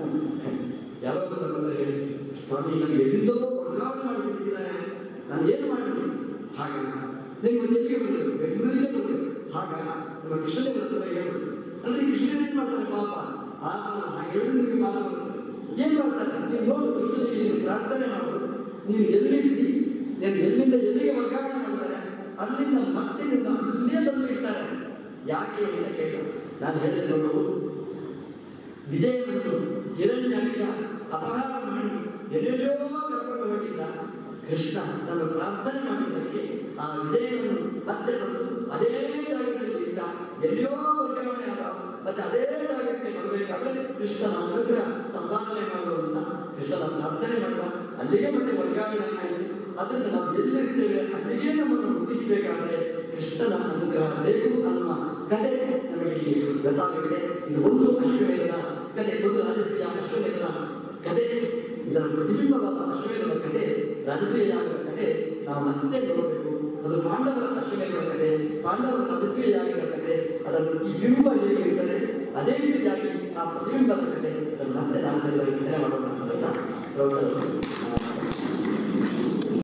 ಯಾವಾಗ ಹೇಳಿ, ಸ್ವಾಮಿ ನನಗೆ ಎಲ್ಲಿಂದೋ ವರ್ಗಾವಣೆ ಮಾಡಿಬಿಟ್ಟಿದ್ದಾರೆ, ನಾನು ಏನು ಮಾಡಲಿ? ಹಾಗ ನೀವು ಎಲ್ಲಿಗೆ ಬರಬೇಕು, ಬೆಂಗಳೂರಿಗೆ ಬರಬೇಕು. ಹಾಗ ನಮ್ಮ ಕೃಷ್ಣದೇವರ ಹತ್ರ ಹೇಳು ಅಂದರೆ ಕೃಷ್ಣನೇ ಏನು ಮಾಡ್ತಾರೆ ಪಾಪ. ಹೇಳಿದ್ರೆ ನಿಮಗೆ ಪಾಪ ಬರುತ್ತೆ. ಏನು ಮಾಡ್ತಾರೆ, ನೀವು ನೋಡು, ಕೃಷ್ಣನಿಗೆ ನೀನು ಪ್ರಾರ್ಥನೆ ಮಾಡು. ನೀನು ಎಲ್ಲಿದ್ದಿ, ಎಲ್ಲಿಂದ ಎಲ್ಲಿಗೆ ವರ್ಗಾವಣೆ ಮಾಡ್ತಾರೆ, ಅಲ್ಲಿಂದ ಮತ್ತೆ ಅಲ್ಲೇ ತಂದು ಇಡ್ತಾರೆ. ಯಾಕೆ ಅಂತ ಕೇಳಿದ್ರು. ನಾನು ಹೇಳಿದೆ ನೋಡು, ವಿಜಯನನ್ನು ಹಿರಣ್ಯಾಕ್ಷ ಅಪಹಾರ ಮಾಡಿ ಎಲ್ಲೆಲ್ಲೋ ಕರ್ಕೊಂಡು ಹೋಗಿದ್ದ ಕೃಷ್ಣ ನನ್ನ ಪ್ರಾರ್ಥನೆ ಮಾಡಿದ್ದಕ್ಕೆ ಆ ವಿಜಯನನ್ನು ಮತ್ತೆ ತಂದು ಅದೇ ಜಾಗದಲ್ಲಿ ಇಟ್ಟ. ಎಲ್ಲಿಯೋ ವರ್ಗಾವಣೆ ಆದ, ಮತ್ತೆ ಅದೇ ಜಾಗಕ್ಕೆ ಬರಬೇಕಾದ್ರೆ ಕೃಷ್ಣನ ಅನುಗ್ರಹ ಸಂಪಾದನೆ ಮಾಡುವಂತ ಕೃಷ್ಣನ ಪ್ರಾರ್ಥನೆ ಮಾಡಿದ. ಅಲ್ಲಿಗೆ ಮತ್ತೆ ವರ್ಗಾವಣೆ ಆಯಿತು. ಅದರಿಂದ ನಾವು ಎಲ್ಲಿರ್ತೇವೆ ಅಲ್ಲಿಗೆ ನಮ್ಮನ್ನು ಮುಗಿಸಬೇಕಾದ್ರೆ ಕೃಷ್ಣನ ಅನುಗ್ರಹ ಬೇಕು ಅನ್ನುವ ಕಥೆ ನಮಗೆ ಗೊತ್ತಾಗಿದೆ. ಇದು ಒಂದು ಅಶ್ವಮೇಧದ ಕಥೆ, ಒಂದು ರಾಜಸೂಯ ಅಶ್ವಮೇಧದ ಕಥೆ. ಇದರ ಪ್ರತಿಬಿಂಬವಾದ ಅಶ್ವಮೇಧದ ಕಥೆ, ರಾಜಸೂಯ ಯಾಗದ ಕಥೆ ನಾವು ಮತ್ತೆ ನೋಡಬೇಕು. ಅದು ಪಾಂಡವರ ಅಶ್ವಮೇಧದ ಕಥೆ, ಪಾಂಡವರ ರಾಜಸೂಯ ಯಾಗದ ಕಥೆ. ಅದನ್ನು ಈ ಬಿಂಬ ಹೇಗೆ ಇರ್ತದೆ ಅದೇ ರೀತಿಯಾಗಿ ಆ ಪ್ರತಿಬಿಂಬದ ಕಥೆ ಅದನ್ನು ಮತ್ತೆ ನಾವು ಚಿಂತನೆ ಮಾಡೋಣ ಅಂತ